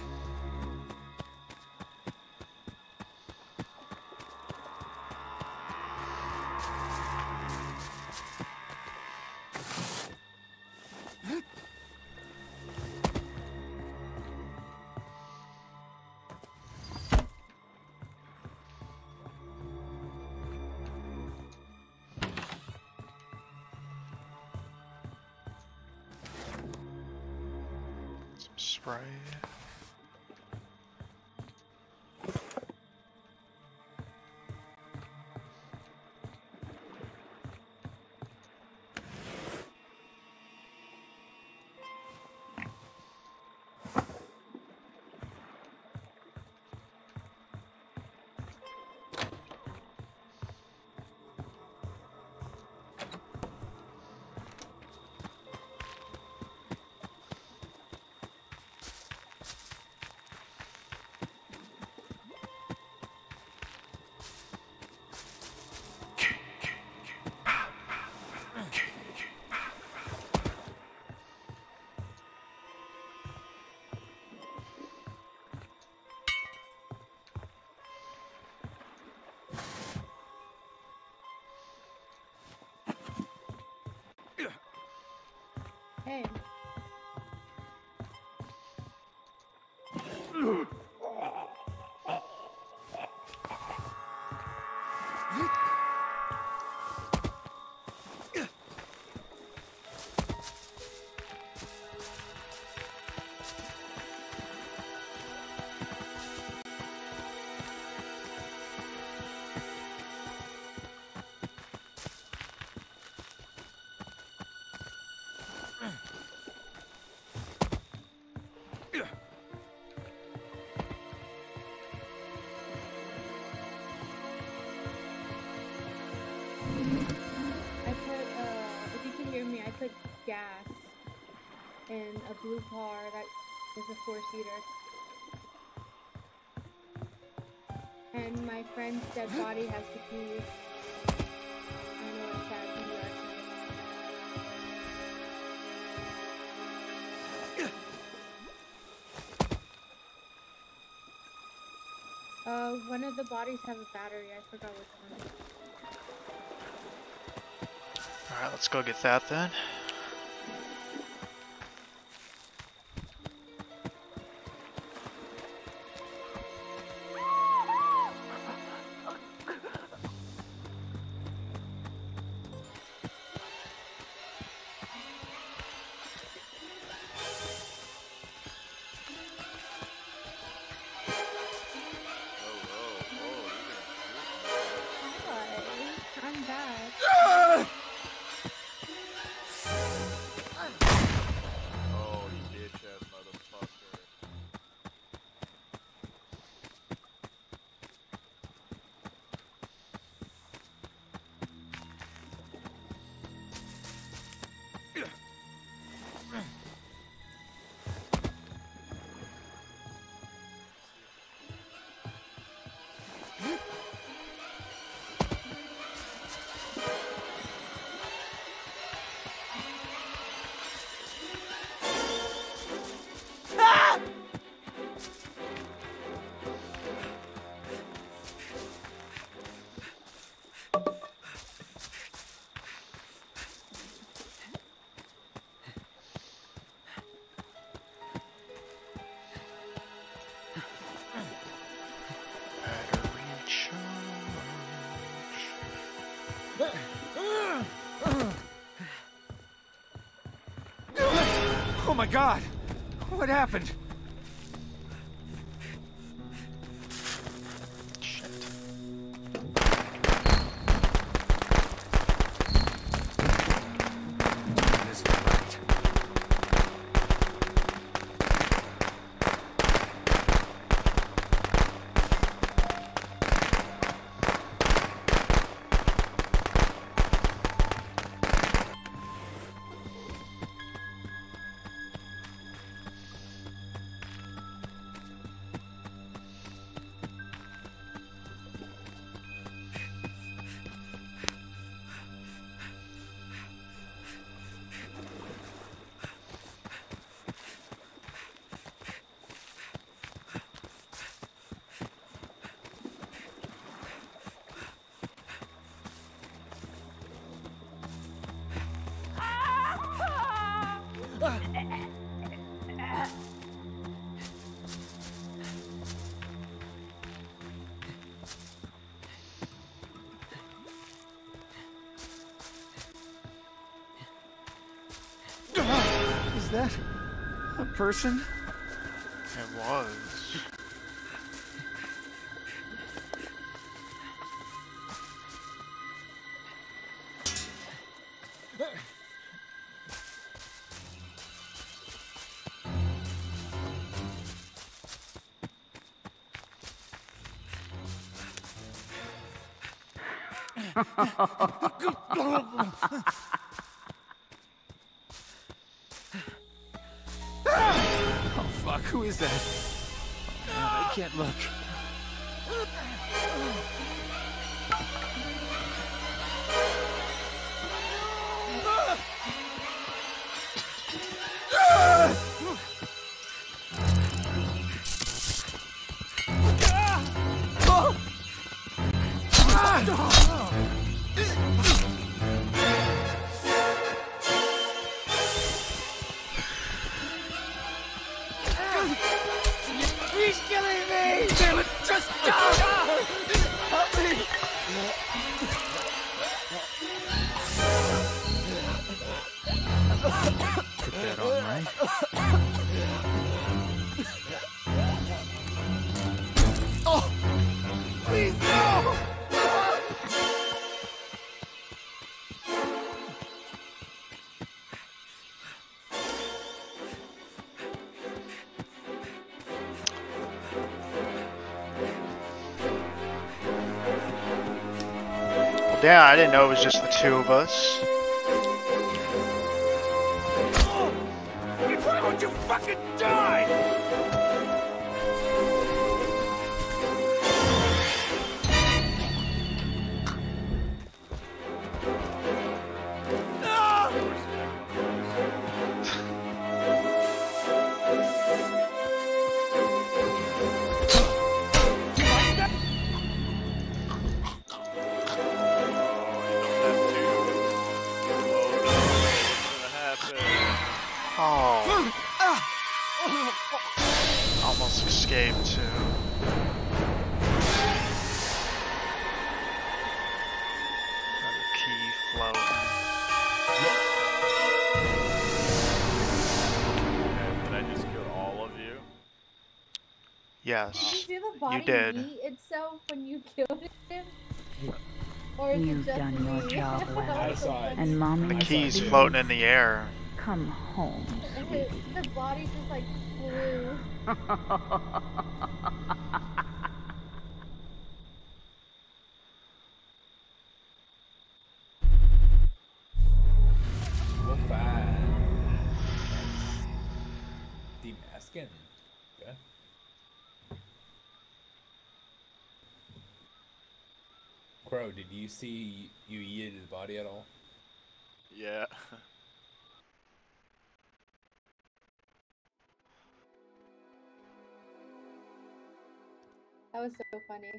Spray. Hey. I put gas in a blue car that is a 4-seater. And my friend's dead body has the keys. I know it's sad to be one of the bodies have a battery. I forgot which one. Alright, let's go get that then. I'm back. Oh, you bitch ass motherfucker. Oh my God! What happened? Was that a person? It was. Oh fuck, who is that? Oh, man, I can't look. He's killing me! Damn it, just help me! Put that on, right? Oh! Please, no! Well, damn, I didn't know it was just the two of us. Why don't you fucking die? Oh. Almost escaped too. Another key floating. Did I just kill all of you? Yes, Did you see the body you did. eat itself when you killed him? Or is You've it just done your me? job well. I saw it. And mommy The is key's here. floating in the air. Come home, sweetie. The body just like flew. Well, fine. Demasking. Okay. Crow, did you see you yeeted his body at all? Yeah. That was so funny.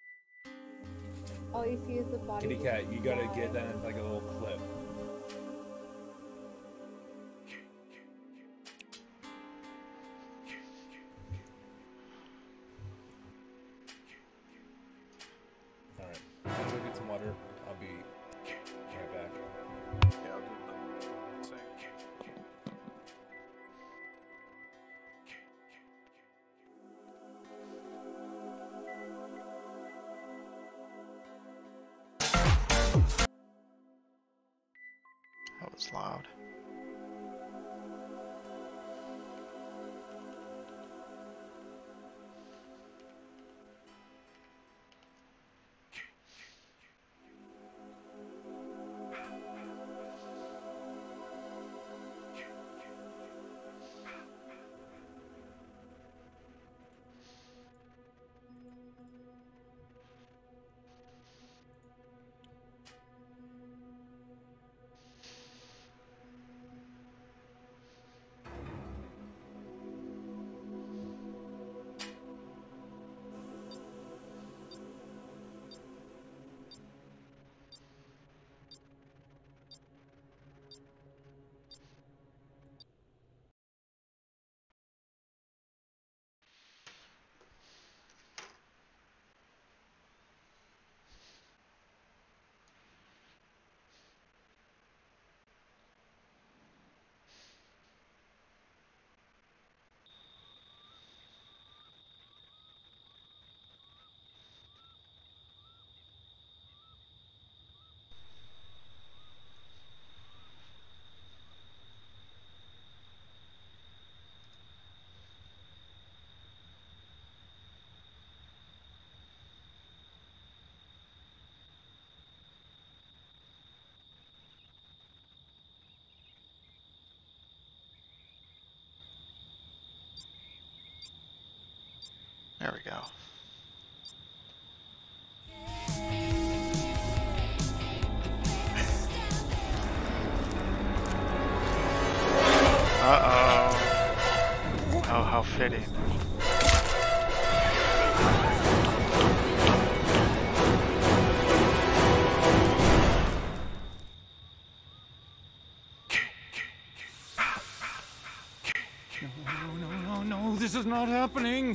All you see is the body. Kitty cat, you gotta get that in like a little clip. Alright, I'm gonna go get some water. I'll be right back. Yeah, I'll do the same. That was loud. There we go. Uh-oh. Oh, how fitting. No, this is not happening.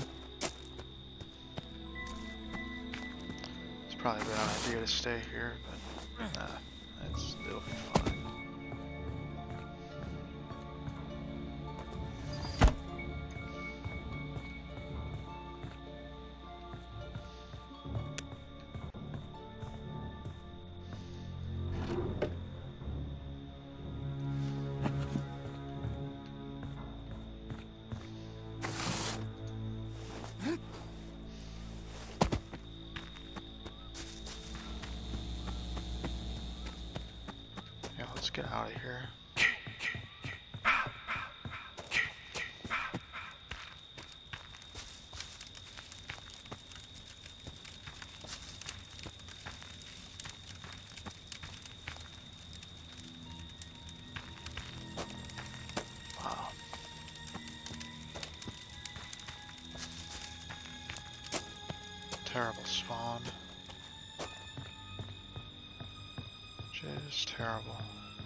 It's probably a bad idea to stay here, but nah, it'll be fine. Yeah, let's get out of here. Wow. Terrible spawn. Just terrible.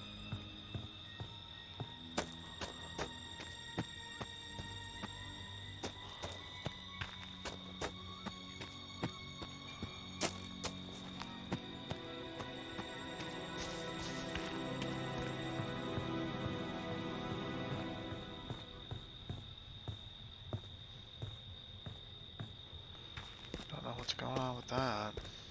Don't know what's going on with that.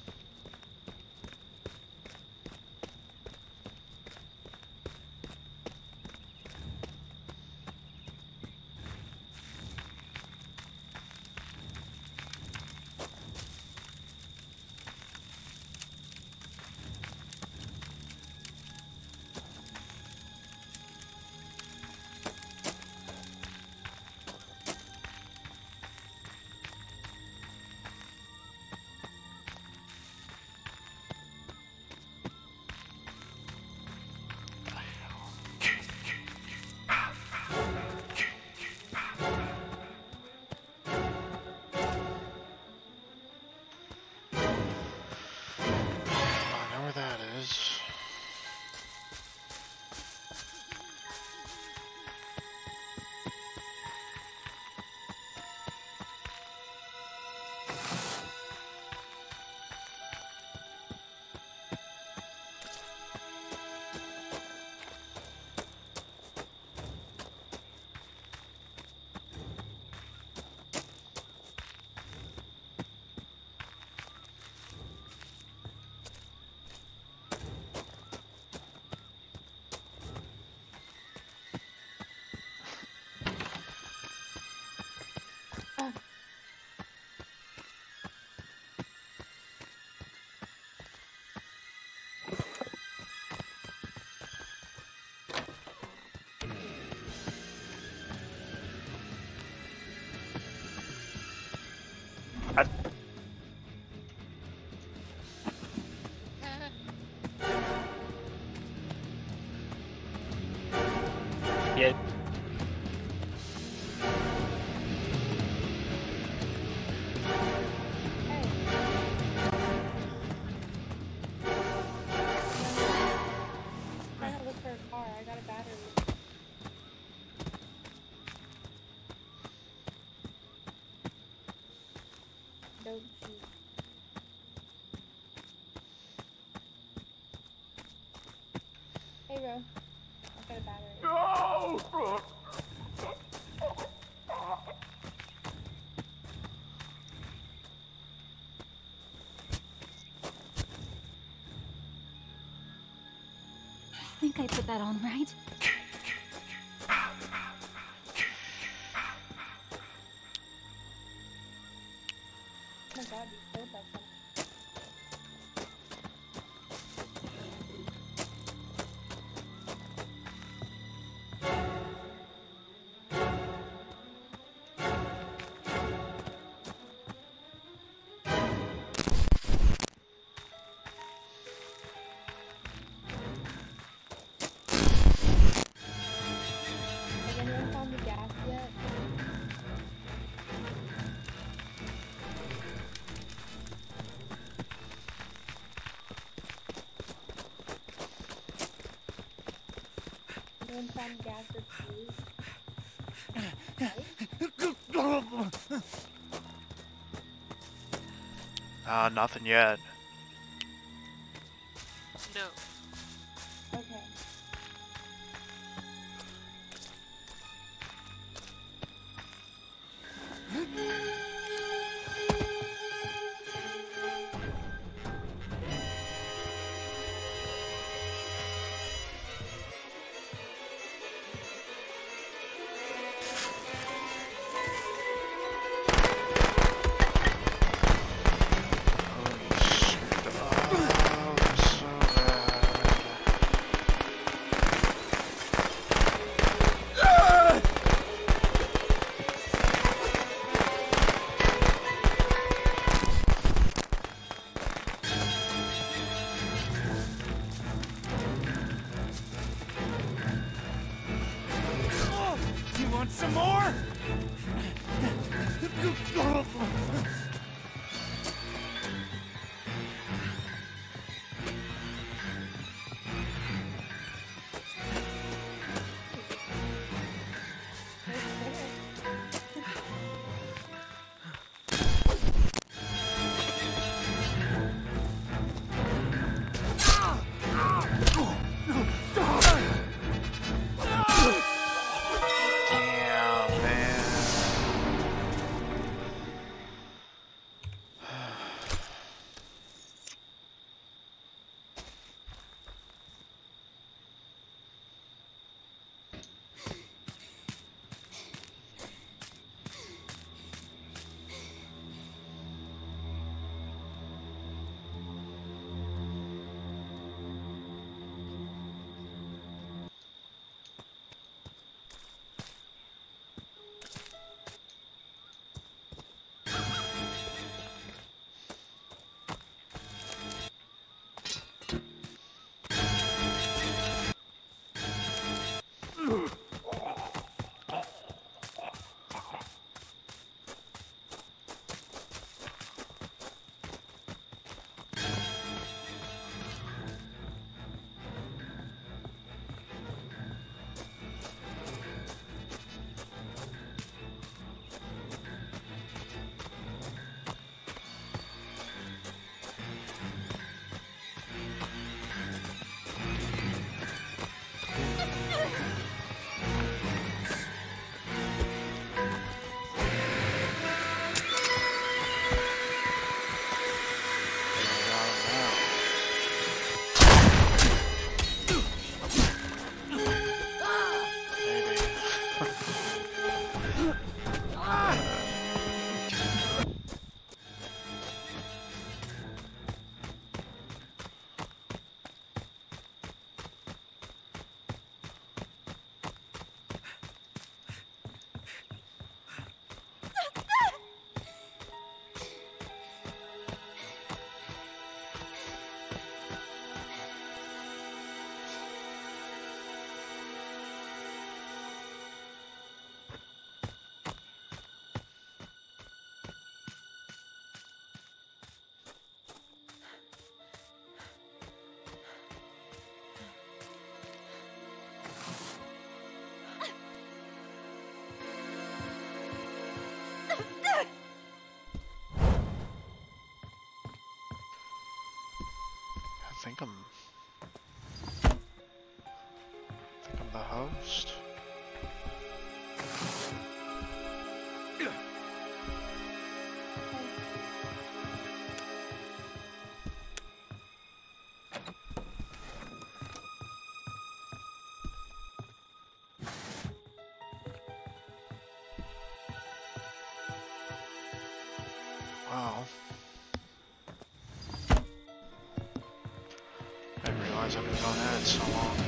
I know where that is. Yeah. I'm trying to look for a car. I got a battery. Don't cheat. Hey, bro. I got a battery. No! I think I put that on right. Oh my god, you killed that something. Anyone found gas or food? Nothing yet. No. Okay. You want some more? Damn, man. I think I'm the host. Wow. I didn't realize I've been going at it so long.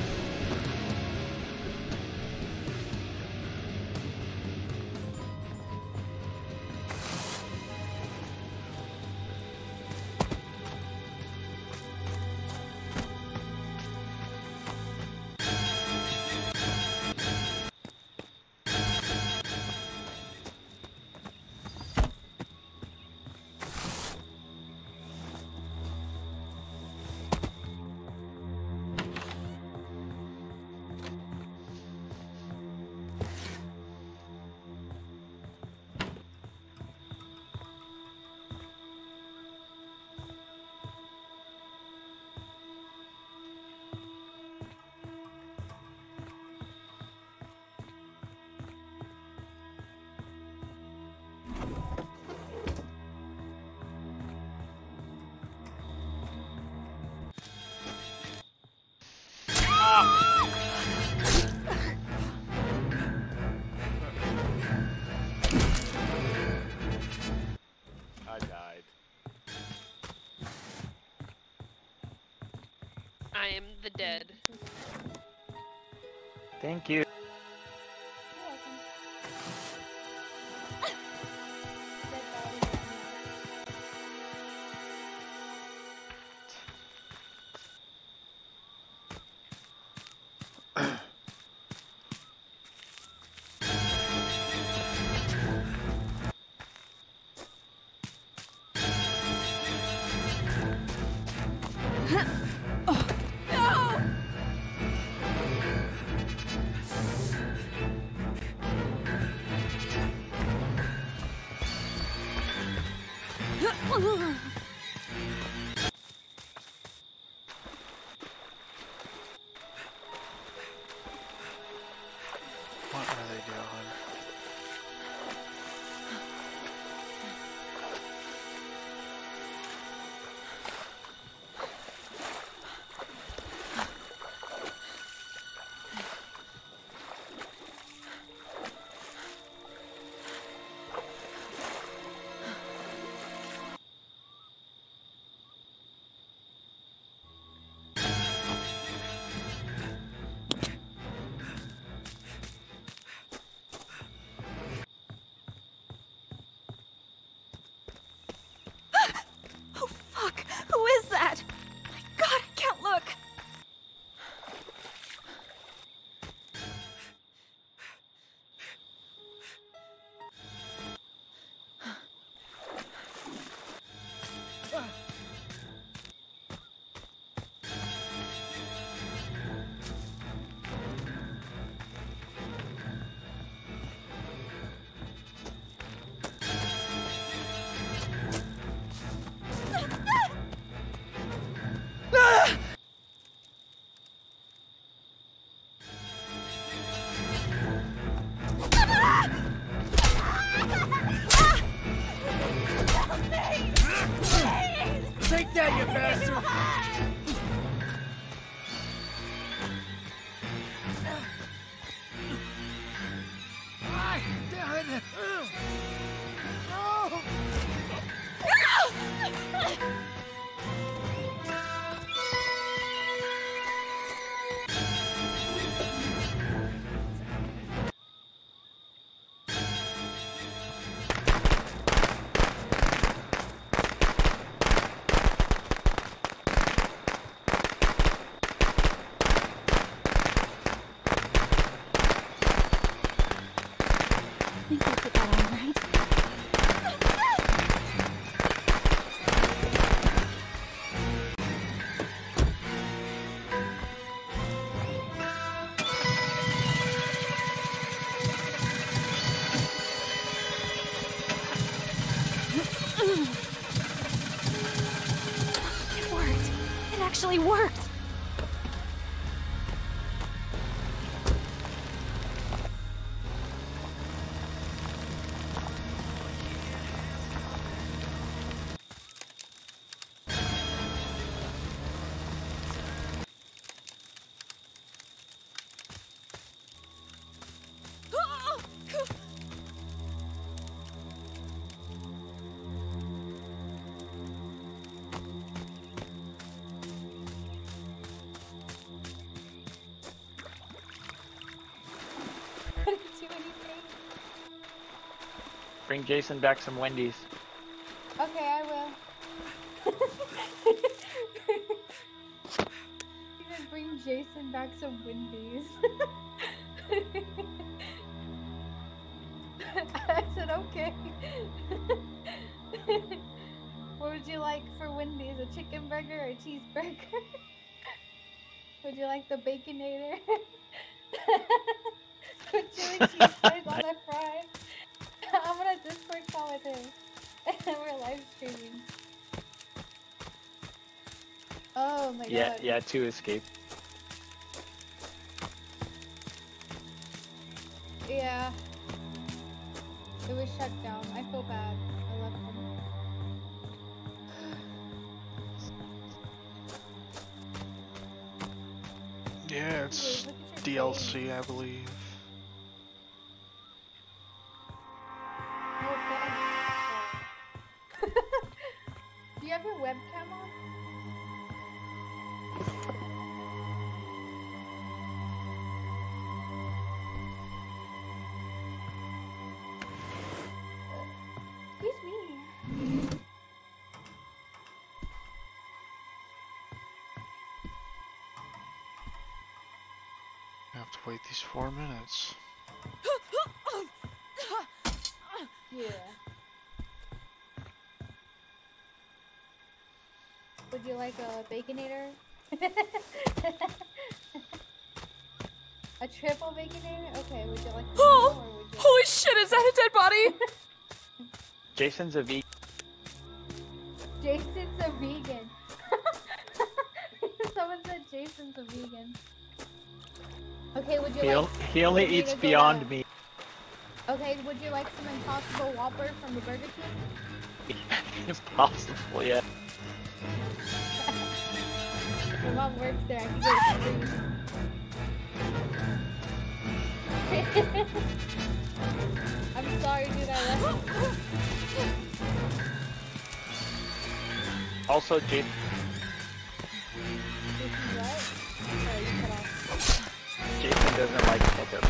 am the dead. Thank you. What are they doing? Oh fuck! Who is that? My god, I can't look! Take that, you bastard! Ah, damn it! No! I think I put that on right. It worked. It actually worked. I didn't do anything. Bring Jason back some Wendy's. Okay, I will. You can bring Jason back some Wendy's. I said okay. What would you like for Wendy's? A chicken burger or a cheeseburger? Would you like the Baconator? Put chili cheese fries on the fry. I'm gonna Discord call with him. We're live streaming. Oh my god. Yeah, 2 escaped. Yeah. It was shut down. I feel bad. I left them. Yeah, it's DLC, I believe. Oh, thanks. Do you have your webcam on? have to wait these 4 minutes. Yeah. Would you like a Baconator? A triple Baconator? Okay, would you like a or would you Holy shit, is that a dead body? Jason's a vegan. Jason's a vegan. Someone said Jason's a vegan. Okay, would you like... He only for me eats to go Beyond to- Meat. Okay, would you like some Impossible Whopper from the Burger King? Impossible, yeah. My mom works there, I can get it free. I'm sorry, dude, I left you. Also, Jason. Jason's what? Sorry, you cut off. Jason doesn't like ketchup.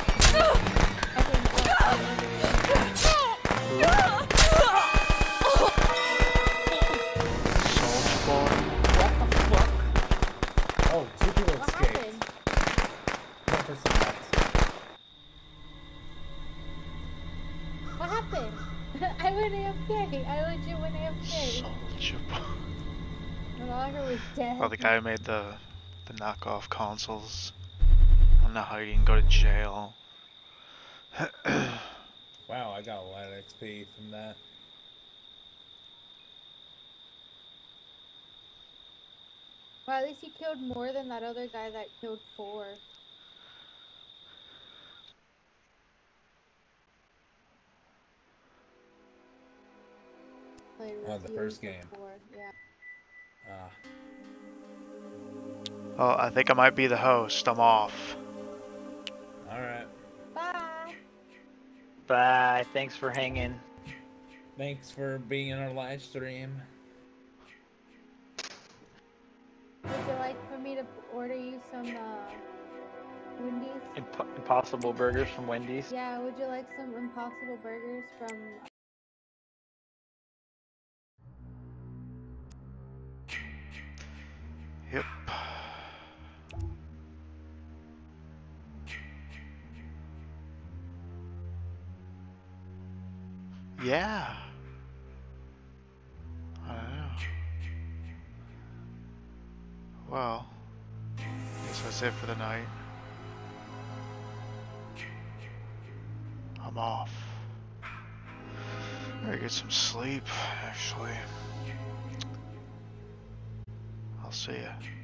Oh, 2 people What escaped. happened? 1% left. What happened? I went AFK. I legit went AFK. My logger was dead. Oh, the guy who made the knockoff consoles. I don't know how you can go to jail. Wow, I got a lot of XP from that. Well, at least you killed more than that other guy that killed 4. Played Oh, with the you first game. before, yeah. Ah. Oh, I think I might be the host. I'm off. Alright. Bye. Bye. Thanks for hanging. Thanks for being in our live stream. Would you like for me to order you some Wendy's? Impossible Burgers from Wendy's. Yeah, would you like some Impossible Burgers from... Yep. Yeah. I don't know. Well, guess that's it for the night. I'm off. Better get some sleep, actually. I'll see ya.